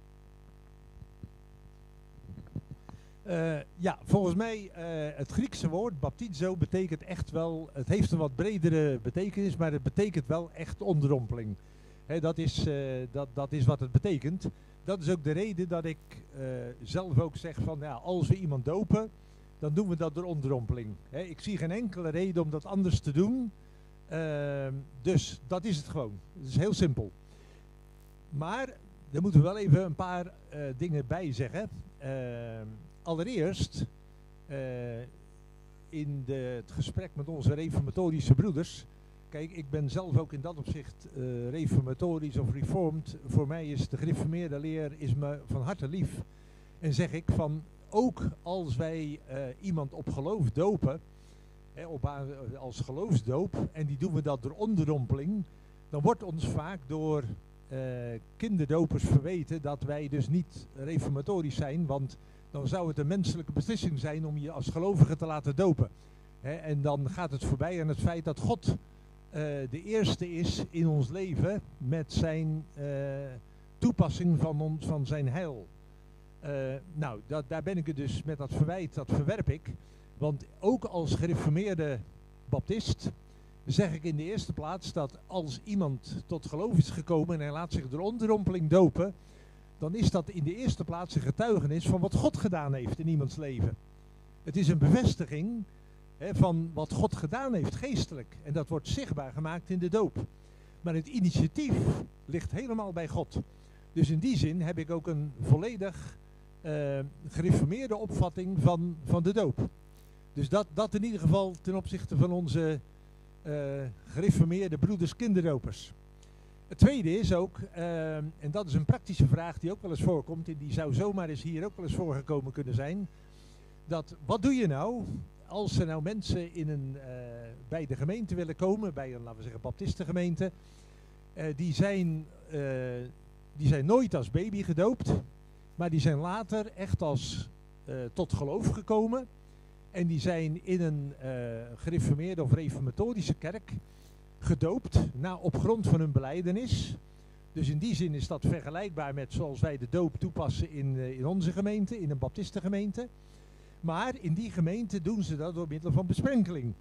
Uh, ja, volgens mij uh, het Griekse woord baptizo betekent echt wel, het heeft een wat bredere betekenis, maar het betekent wel echt onderdompeling. He, dat, is, uh, dat, dat is wat het betekent. Dat is ook de reden dat ik uh, zelf ook zeg van, ja, als we iemand dopen, dan doen we dat door onderdompeling. He, ik zie geen enkele reden om dat anders te doen. Uh, dus dat is het gewoon. Het is heel simpel. Maar, daar moeten we wel even een paar uh, dingen bij zeggen. Uh, Allereerst, uh, in de, het gesprek met onze reformatorische broeders, kijk, ik ben zelf ook in dat opzicht uh, reformatorisch of reformed. Voor mij is de gereformeerde leer is me van harte lief. En zeg ik van, ook als wij uh, iemand op geloof dopen, hè, op, uh, als geloofsdoop, en die doen we dat door onderdompeling, dan wordt ons vaak door uh, kinderdopers verweten dat wij dus niet reformatorisch zijn, want dan zou het een menselijke beslissing zijn om je als gelovige te laten dopen. He, en dan gaat het voorbij aan het feit dat God uh, de eerste is in ons leven met zijn uh, toepassing van, ons, van zijn heil. Uh, nou, dat, daar ben ik het dus met dat verwijt, dat verwerp ik. Want ook als gereformeerde baptist zeg ik in de eerste plaats dat als iemand tot geloof is gekomen en hij laat zich door onderdompeling dopen, dan is dat in de eerste plaats een getuigenis van wat God gedaan heeft in iemands leven. Het is een bevestiging hè, van wat God gedaan heeft geestelijk. En dat wordt zichtbaar gemaakt in de doop. Maar het initiatief ligt helemaal bij God. Dus in die zin heb ik ook een volledig uh, gereformeerde opvatting van, van de doop. Dus dat, dat in ieder geval ten opzichte van onze uh, gereformeerde broeders kinderdopers. Het tweede is ook, uh, en dat is een praktische vraag die ook wel eens voorkomt, en die zou zomaar eens hier ook wel eens voorgekomen kunnen zijn, dat wat doe je nou als er nou mensen in een, uh, bij de gemeente willen komen, bij een, laten we zeggen, baptistengemeente, uh, die, zijn, uh, die zijn nooit als baby gedoopt, maar die zijn later echt als uh, tot geloof gekomen en die zijn in een uh, gereformeerde of reformatorische kerk gedoopt, nou, op grond van hun belijdenis. Dus in die zin is dat vergelijkbaar met zoals wij de doop toepassen in, uh, in onze gemeente, in een baptistengemeente. Maar in die gemeente doen ze dat door middel van besprenkeling.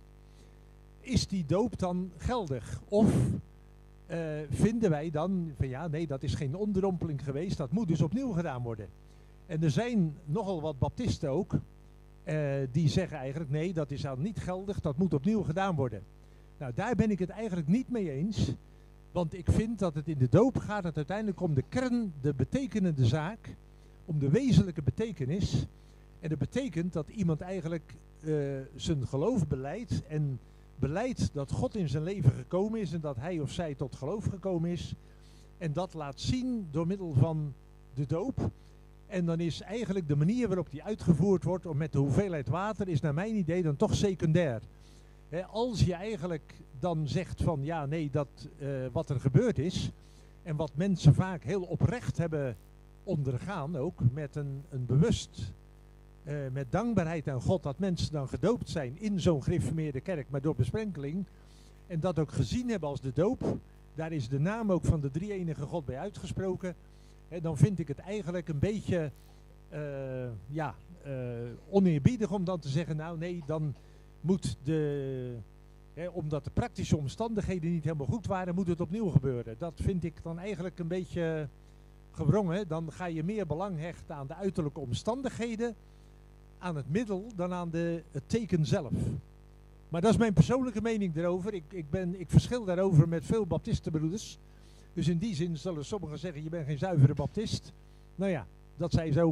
Is die doop dan geldig? Of uh, vinden wij dan van ja, nee, dat is geen onderdompeling geweest, dat moet dus opnieuw gedaan worden. En er zijn nogal wat baptisten ook, uh, die zeggen eigenlijk nee, dat is al niet geldig, dat moet opnieuw gedaan worden. Nou, daar ben ik het eigenlijk niet mee eens. Want ik vind dat het in de doop gaat het uiteindelijk om de kern, de betekenende zaak, om de wezenlijke betekenis. En dat betekent dat iemand eigenlijk uh, zijn geloof belijdt en beleidt dat God in zijn leven gekomen is en dat hij of zij tot geloof gekomen is. En dat laat zien door middel van de doop. En dan is eigenlijk de manier waarop die uitgevoerd wordt, of met de hoeveelheid water, is naar mijn idee dan toch secundair. He, als je eigenlijk dan zegt van ja, nee, dat uh, wat er gebeurd is en wat mensen vaak heel oprecht hebben ondergaan, ook met een, een bewust, uh, met dankbaarheid aan God, dat mensen dan gedoopt zijn in zo'n gereformeerde kerk, maar door besprenkeling, en dat ook gezien hebben als de doop, daar is de naam ook van de drie-enige God bij uitgesproken, he, dan vind ik het eigenlijk een beetje uh, ja, uh, oneerbiedig om dan te zeggen, nou nee, dan moet de, hè, omdat de praktische omstandigheden niet helemaal goed waren, moet het opnieuw gebeuren. Dat vind ik dan eigenlijk een beetje gewrongen. Dan ga je meer belang hechten aan de uiterlijke omstandigheden, aan het middel, dan aan de, het teken zelf. Maar dat is mijn persoonlijke mening daarover. Ik, ik, ben, ik verschil daarover met veel baptistenbroeders. Dus in die zin zullen sommigen zeggen, je bent geen zuivere baptist. Nou ja, dat zij zo. Oké.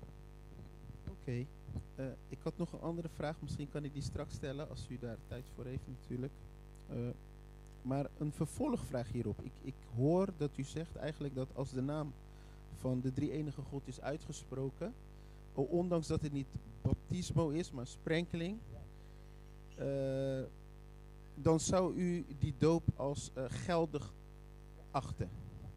Okay. Uh, ik had nog een andere vraag, misschien kan ik die straks stellen als u daar tijd voor heeft natuurlijk. Uh, maar een vervolgvraag hierop. Ik, ik hoor dat u zegt eigenlijk dat als de naam van de drie-enige God is uitgesproken, ondanks dat het niet baptismo is, maar sprenkeling, uh, dan zou u die doop als uh, geldig achten.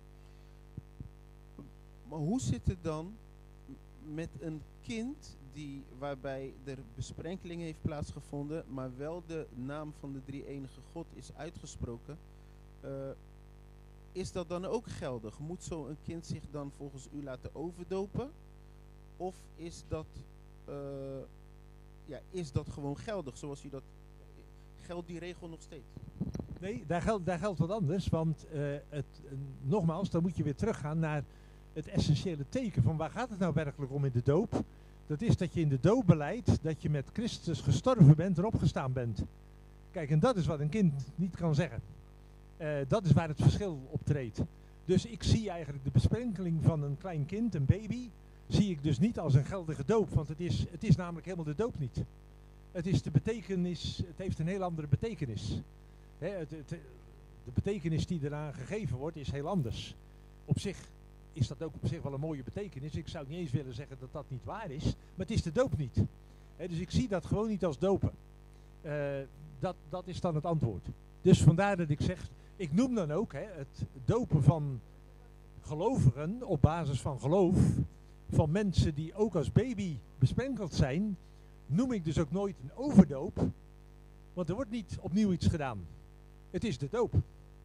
Maar hoe zit het dan met een kind die, waarbij er besprenkeling heeft plaatsgevonden, maar wel de naam van de drie-enige God is uitgesproken? Uh, is dat dan ook geldig? Moet zo'n kind zich dan volgens u laten overdopen? Of is dat, uh, ja, is dat gewoon geldig, zoals u dat... Geldt die regel nog steeds? Nee, daar geldt, daar geldt wat anders, want uh, het, uh, nogmaals, dan moet je weer teruggaan naar het essentiële teken van waar gaat het nou werkelijk om in de doop. Dat is dat je in de doop beleidt dat je met Christus gestorven bent en opgestaan bent. Kijk, en dat is wat een kind niet kan zeggen. Uh, dat is waar het verschil optreedt. Dus ik zie eigenlijk de besprenkeling van een klein kind, een baby, zie ik dus niet als een geldige doop, want het is, het is namelijk helemaal de doop niet. Het is de betekenis, het heeft een heel andere betekenis. Hè, het, het, de betekenis die eraan gegeven wordt is heel anders. Op zich is dat ook op zich wel een mooie betekenis. Ik zou niet eens willen zeggen dat dat niet waar is, maar het is de doop niet. Hè, dus ik zie dat gewoon niet als dopen. Uh, dat, dat is dan het antwoord. Dus vandaar dat ik zeg, ik noem dan ook hè, het dopen van gelovigen op basis van geloof, van mensen die ook als baby besprenkeld zijn, noem ik dus ook nooit een overdoop, want er wordt niet opnieuw iets gedaan. Het is de doop.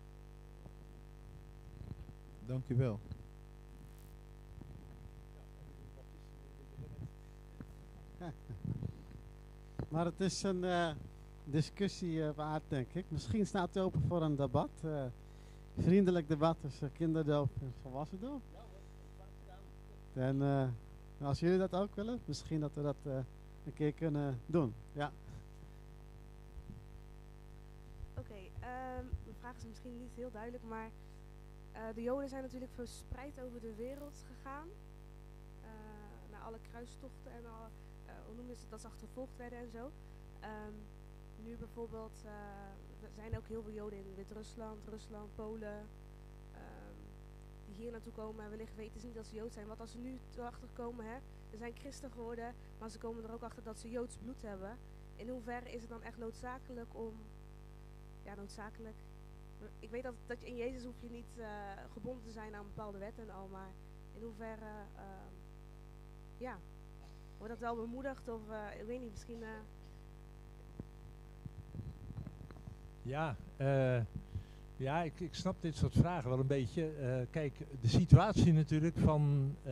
Dank u wel. Maar het is een uh, discussie uh, waard, denk ik. Misschien staat u open voor een debat. Uh, vriendelijk debat tussen kinderdoop en volwassen doop. En uh, als jullie dat ook willen, misschien dat we dat uh, een keer kunnen doen. Ja. Oké, okay, um, mijn vraag is misschien niet heel duidelijk, maar uh, de Joden zijn natuurlijk verspreid over de wereld gegaan. Uh, naar alle kruistochten en al, uh, hoe noemen ze het, dat ze achtervolgd werden en zo. Um, nu bijvoorbeeld, uh, er zijn ook heel veel Joden in Wit-Rusland, Rusland, Polen, um, die hier naartoe komen en wellicht weten ze niet dat ze Jood zijn. Wat als ze nu erachter komen, hè, er zijn christen geworden, maar ze komen er ook achter dat ze Joods bloed hebben. In hoeverre is het dan echt noodzakelijk om, ja noodzakelijk, ik weet dat, dat je in Jezus hoef je niet uh, gebonden te zijn aan bepaalde wetten en al, maar in hoeverre, uh, ja, wordt dat wel bemoedigd of, uh, ik weet niet, misschien... Uh, Ja, uh, ja ik, ik snap dit soort vragen wel een beetje. Uh, kijk, de situatie natuurlijk van uh,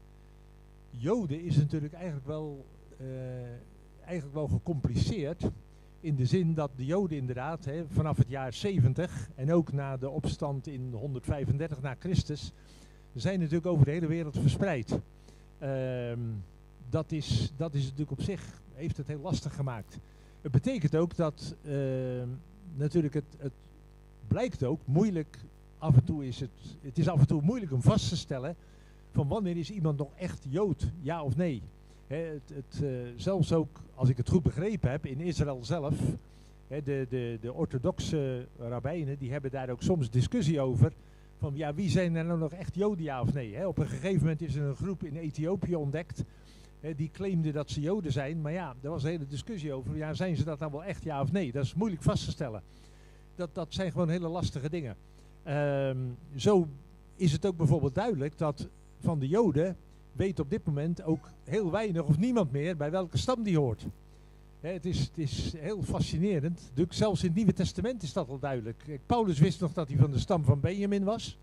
Joden is natuurlijk eigenlijk wel, uh, eigenlijk wel gecompliceerd. In de zin dat de Joden inderdaad hè, vanaf het jaar zeventig en ook na de opstand in honderdvijfendertig na Christus zijn natuurlijk over de hele wereld verspreid. Uh, dat, is, dat is natuurlijk op zich, heeft het heel lastig gemaakt. Het betekent ook dat... Uh, Natuurlijk, het, het blijkt ook moeilijk, af en toe is het, het is af en toe moeilijk om vast te stellen van wanneer is iemand nog echt Jood, ja of nee. He, het, het, uh, zelfs ook, als ik het goed begrepen heb, in Israël zelf, he, de, de, de orthodoxe rabbijnen, die hebben daar ook soms discussie over, van ja, wie zijn er nou nog echt Joden, ja of nee. He, op een gegeven moment is er een groep in Ethiopië ontdekt, he, die claimde dat ze Joden zijn, maar ja, er was een hele discussie over, ja, zijn ze dat nou wel echt, ja of nee. Dat is moeilijk vast te stellen. Dat, dat zijn gewoon hele lastige dingen. Um, zo is het ook bijvoorbeeld duidelijk dat van de Joden weet op dit moment ook heel weinig of niemand meer bij welke stam die hoort. He, het, is, het is heel fascinerend. Dus zelfs in het Nieuwe Testament is dat al duidelijk. Paulus wist nog dat hij van de stam van Benjamin was.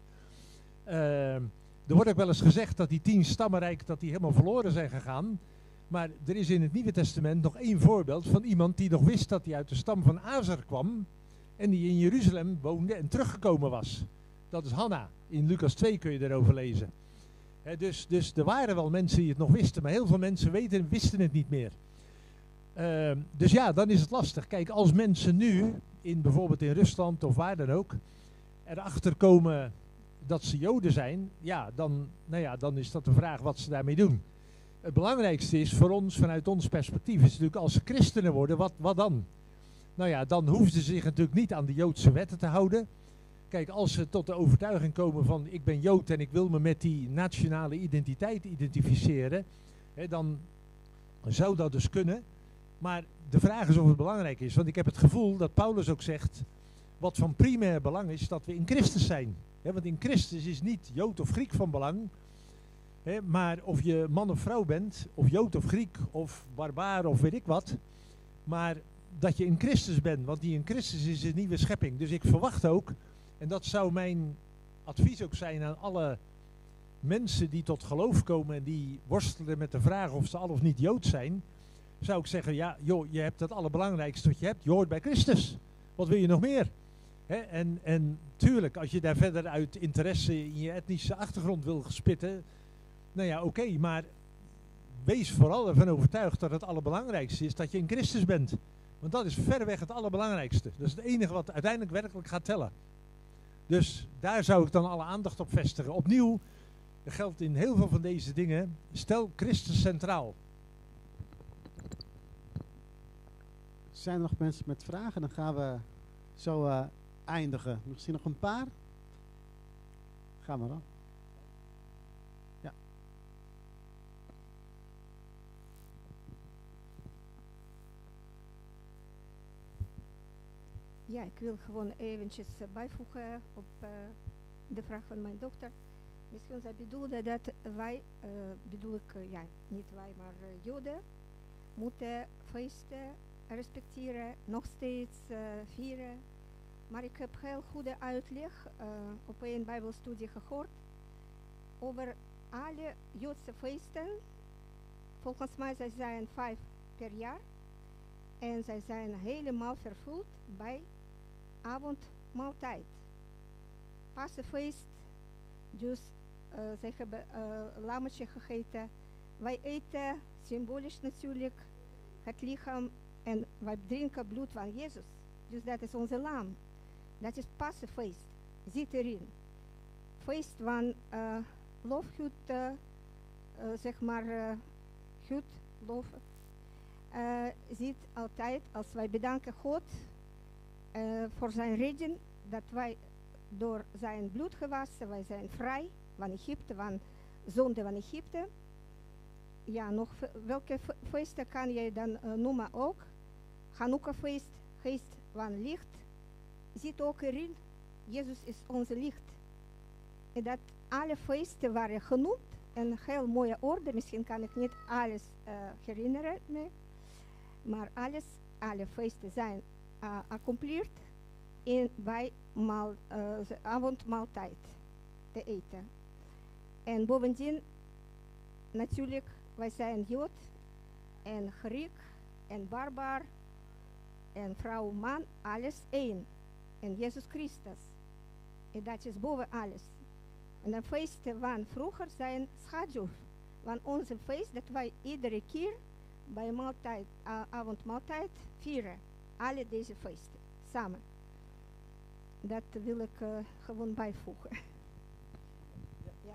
Uh, er wordt ook wel eens gezegd dat die tien stammenrijk dat die helemaal verloren zijn gegaan. Maar er is in het Nieuwe Testament nog één voorbeeld van iemand die nog wist dat hij uit de stam van Azer kwam. En die in Jeruzalem woonde en teruggekomen was. Dat is Hanna. In Lucas twee kun je daarover lezen. He, dus, dus er waren wel mensen die het nog wisten. Maar heel veel mensen weten, wisten het niet meer. Uh, dus ja, dan is het lastig. Kijk, als mensen nu, in, bijvoorbeeld in Rusland of waar dan ook, erachter komen dat ze Joden zijn. Ja dan, nou ja, dan is dat de vraag wat ze daarmee doen. Het belangrijkste is voor ons, vanuit ons perspectief, is natuurlijk als ze christenen worden, wat, wat dan? Nou ja, dan hoeven ze zich natuurlijk niet aan de Joodse wetten te houden. Kijk, als ze tot de overtuiging komen van ik ben Jood en ik wil me met die nationale identiteit identificeren, hè, dan zou dat dus kunnen. Maar de vraag is of het belangrijk is, want ik heb het gevoel dat Paulus ook zegt, wat van primair belang is, dat we in Christus zijn. Hè, want in Christus is niet Jood of Griek van belang, hè, maar of je man of vrouw bent, of Jood of Griek, of barbaar of weet ik wat, maar dat je in Christus bent, want die in Christus is een nieuwe schepping. Dus ik verwacht ook, en dat zou mijn advies ook zijn aan alle mensen die tot geloof komen en die worstelen met de vraag of ze al of niet Jood zijn, zou ik zeggen, ja, joh, je hebt het allerbelangrijkste wat je hebt, je hoort bij Christus. Wat wil je nog meer? Hè? En, en tuurlijk, als je daar verder uit interesse in je etnische achtergrond wil spitten, nou ja, oké, okay, maar wees vooral ervan overtuigd dat het allerbelangrijkste is dat je in Christus bent. Want dat is verreweg het allerbelangrijkste. Dat is het enige wat uiteindelijk werkelijk gaat tellen. Dus daar zou ik dan alle aandacht op vestigen. Opnieuw, er geldt in heel veel van deze dingen, stel Christus centraal. Zijn er nog mensen met vragen? Dan gaan we zo uh, eindigen. Misschien nog een paar? Ga maar dan. Ja. Ja, ik wil gewoon eventjes uh, bijvoegen op uh, de vraag van mijn dochter. Misschien zij bedoelde dat wij, uh, bedoel ik, uh, ja, niet wij, maar uh, Joden, moeten feesten respecteren, nog steeds uh, vieren. Maar ik heb heel goede uitleg uh, op een bijbelstudie gehoord over alle Joodse feesten. Volgens mij zij zijn vijf per jaar. En zij zijn helemaal vervuld bij avondmaaltijd. Pasenfeest, dus uh, zij hebben uh, lammetje gegeten. Wij eten symbolisch natuurlijk het lichaam en wij drinken bloed van Jezus. Dus dat is onze lam. Dat is Pasenfeest. Zit erin. Feest van uh, loofgoed, uh, uh, zeg maar, uh, goed, loven. Uh, ziet altijd als wij bedanken God uh, voor zijn redden, dat wij door zijn bloed gewassen, wij zijn vrij van Egypte, van zonde van Egypte. Ja, nog welke feesten kan je dan uh, noemen ook? Hanukkah-feest, geest van licht, zit ook erin. Jezus is onze licht. En dat alle feesten waren genoemd, een heel mooie orde, misschien kan ik niet alles uh, herinneren, nee. Maar alles, alle feesten zijn uh, accompleerd in, bij maal, uh, de avondmaaltijd te eten. En bovendien, natuurlijk, wij zijn Jood en Griek en barbaar en vrouw, man, alles één. En Jezus Christus. En dat is boven alles. En de feesten van vroeger zijn schaduw van onze feest, dat wij iedere keer bij maaltijd, uh, avondmaaltijd vieren. Alle deze feesten, samen. Dat wil ik uh, gewoon bijvoegen. Ja. Ja.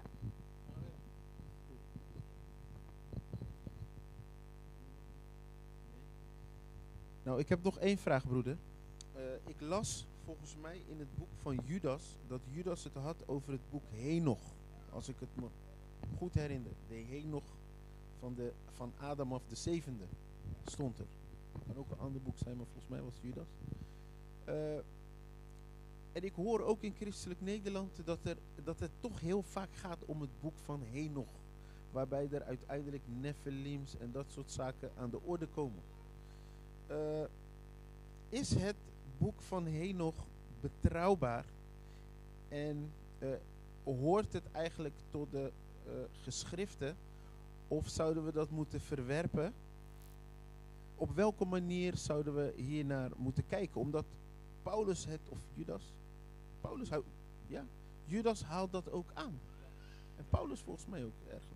Nou, ik heb nog één vraag, broeder. Uh, ik las volgens mij in het boek van Judas, dat Judas het had over het boek Henoch. Als ik het me goed herinner. De Henoch van, de, van Adam of de zevende stond er. Kan ook een ander boek zijn, maar volgens mij was het Judas. Uh, en ik hoor ook in christelijk Nederland dat, er, dat het toch heel vaak gaat om het boek van Henoch. Waarbij er uiteindelijk Nephilims en dat soort zaken aan de orde komen. Uh, is het boek van Henoch betrouwbaar en uh, hoort het eigenlijk tot de uh, geschriften of zouden we dat moeten verwerpen? Op welke manier zouden we hiernaar moeten kijken? Omdat Paulus het, of Judas, Paulus, ja, Judas haalt dat ook aan. En Paulus volgens mij ook ergens.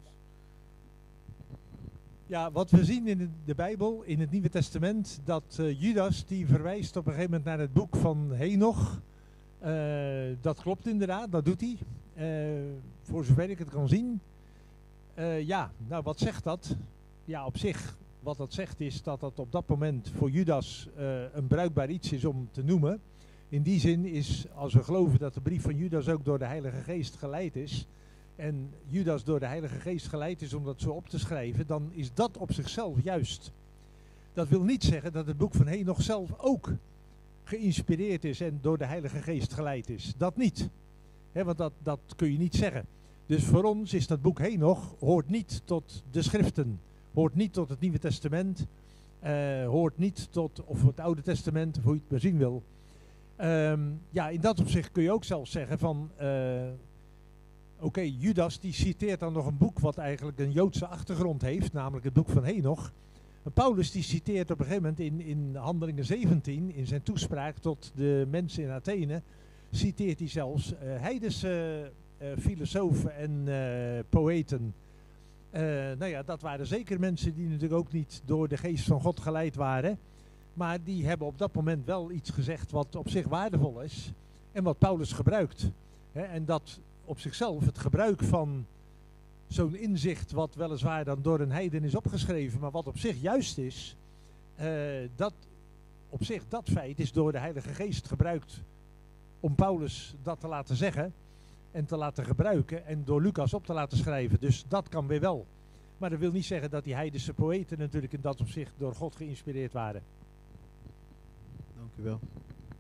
Ja, wat we zien in de Bijbel, in het Nieuwe Testament, dat uh, Judas die verwijst op een gegeven moment naar het boek van Henoch. Uh, dat klopt inderdaad, dat doet hij. Uh, voor zover ik het kan zien. Uh, ja, nou wat zegt dat? Ja, op zich, wat dat zegt is dat dat op dat moment voor Judas uh, een bruikbaar iets is om te noemen. In die zin is, als we geloven dat de brief van Judas ook door de Heilige Geest geleid is, en Judas door de Heilige Geest geleid is om dat zo op te schrijven, dan is dat op zichzelf juist. Dat wil niet zeggen dat het boek van Henoch zelf ook geïnspireerd is en door de Heilige Geest geleid is. Dat niet. He, want dat, dat kun je niet zeggen. Dus voor ons is dat boek Henoch, hoort niet tot de schriften, hoort niet tot het Nieuwe Testament, uh, hoort niet tot, of het Oude Testament, of hoe je het maar zien wil. Um, ja, in dat opzicht kun je ook zelfs zeggen van, uh, oké, okay, Judas die citeert dan nog een boek wat eigenlijk een Joodse achtergrond heeft, namelijk het boek van Henoch. En Paulus die citeert op een gegeven moment in, in Handelingen zeventien, in zijn toespraak tot de mensen in Athene, citeert hij zelfs uh, heidense uh, filosofen en uh, poëten. Uh, nou ja, dat waren zeker mensen die natuurlijk ook niet door de geest van God geleid waren. Maar die hebben op dat moment wel iets gezegd wat op zich waardevol is. En wat Paulus gebruikt. Hè, en dat op zichzelf, het gebruik van zo'n inzicht wat weliswaar dan door een heiden is opgeschreven, maar wat op zich juist is, uh, dat op zich, dat feit is door de Heilige Geest gebruikt om Paulus dat te laten zeggen en te laten gebruiken en door Lucas op te laten schrijven. Dus dat kan weer wel. Maar dat wil niet zeggen dat die heidense poëten natuurlijk in dat opzicht door God geïnspireerd waren. Dank u wel.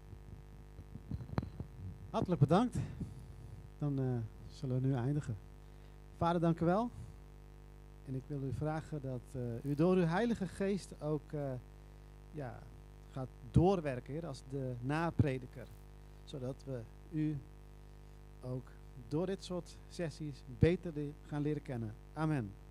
Hartelijk bedankt. Dan uh, zullen we nu eindigen. Vader, dank u wel. En ik wil u vragen dat uh, u door uw Heilige Geest ook uh, ja, gaat doorwerken, Heer, als de naprediker. Zodat we u ook door dit soort sessies beter gaan leren kennen. Amen.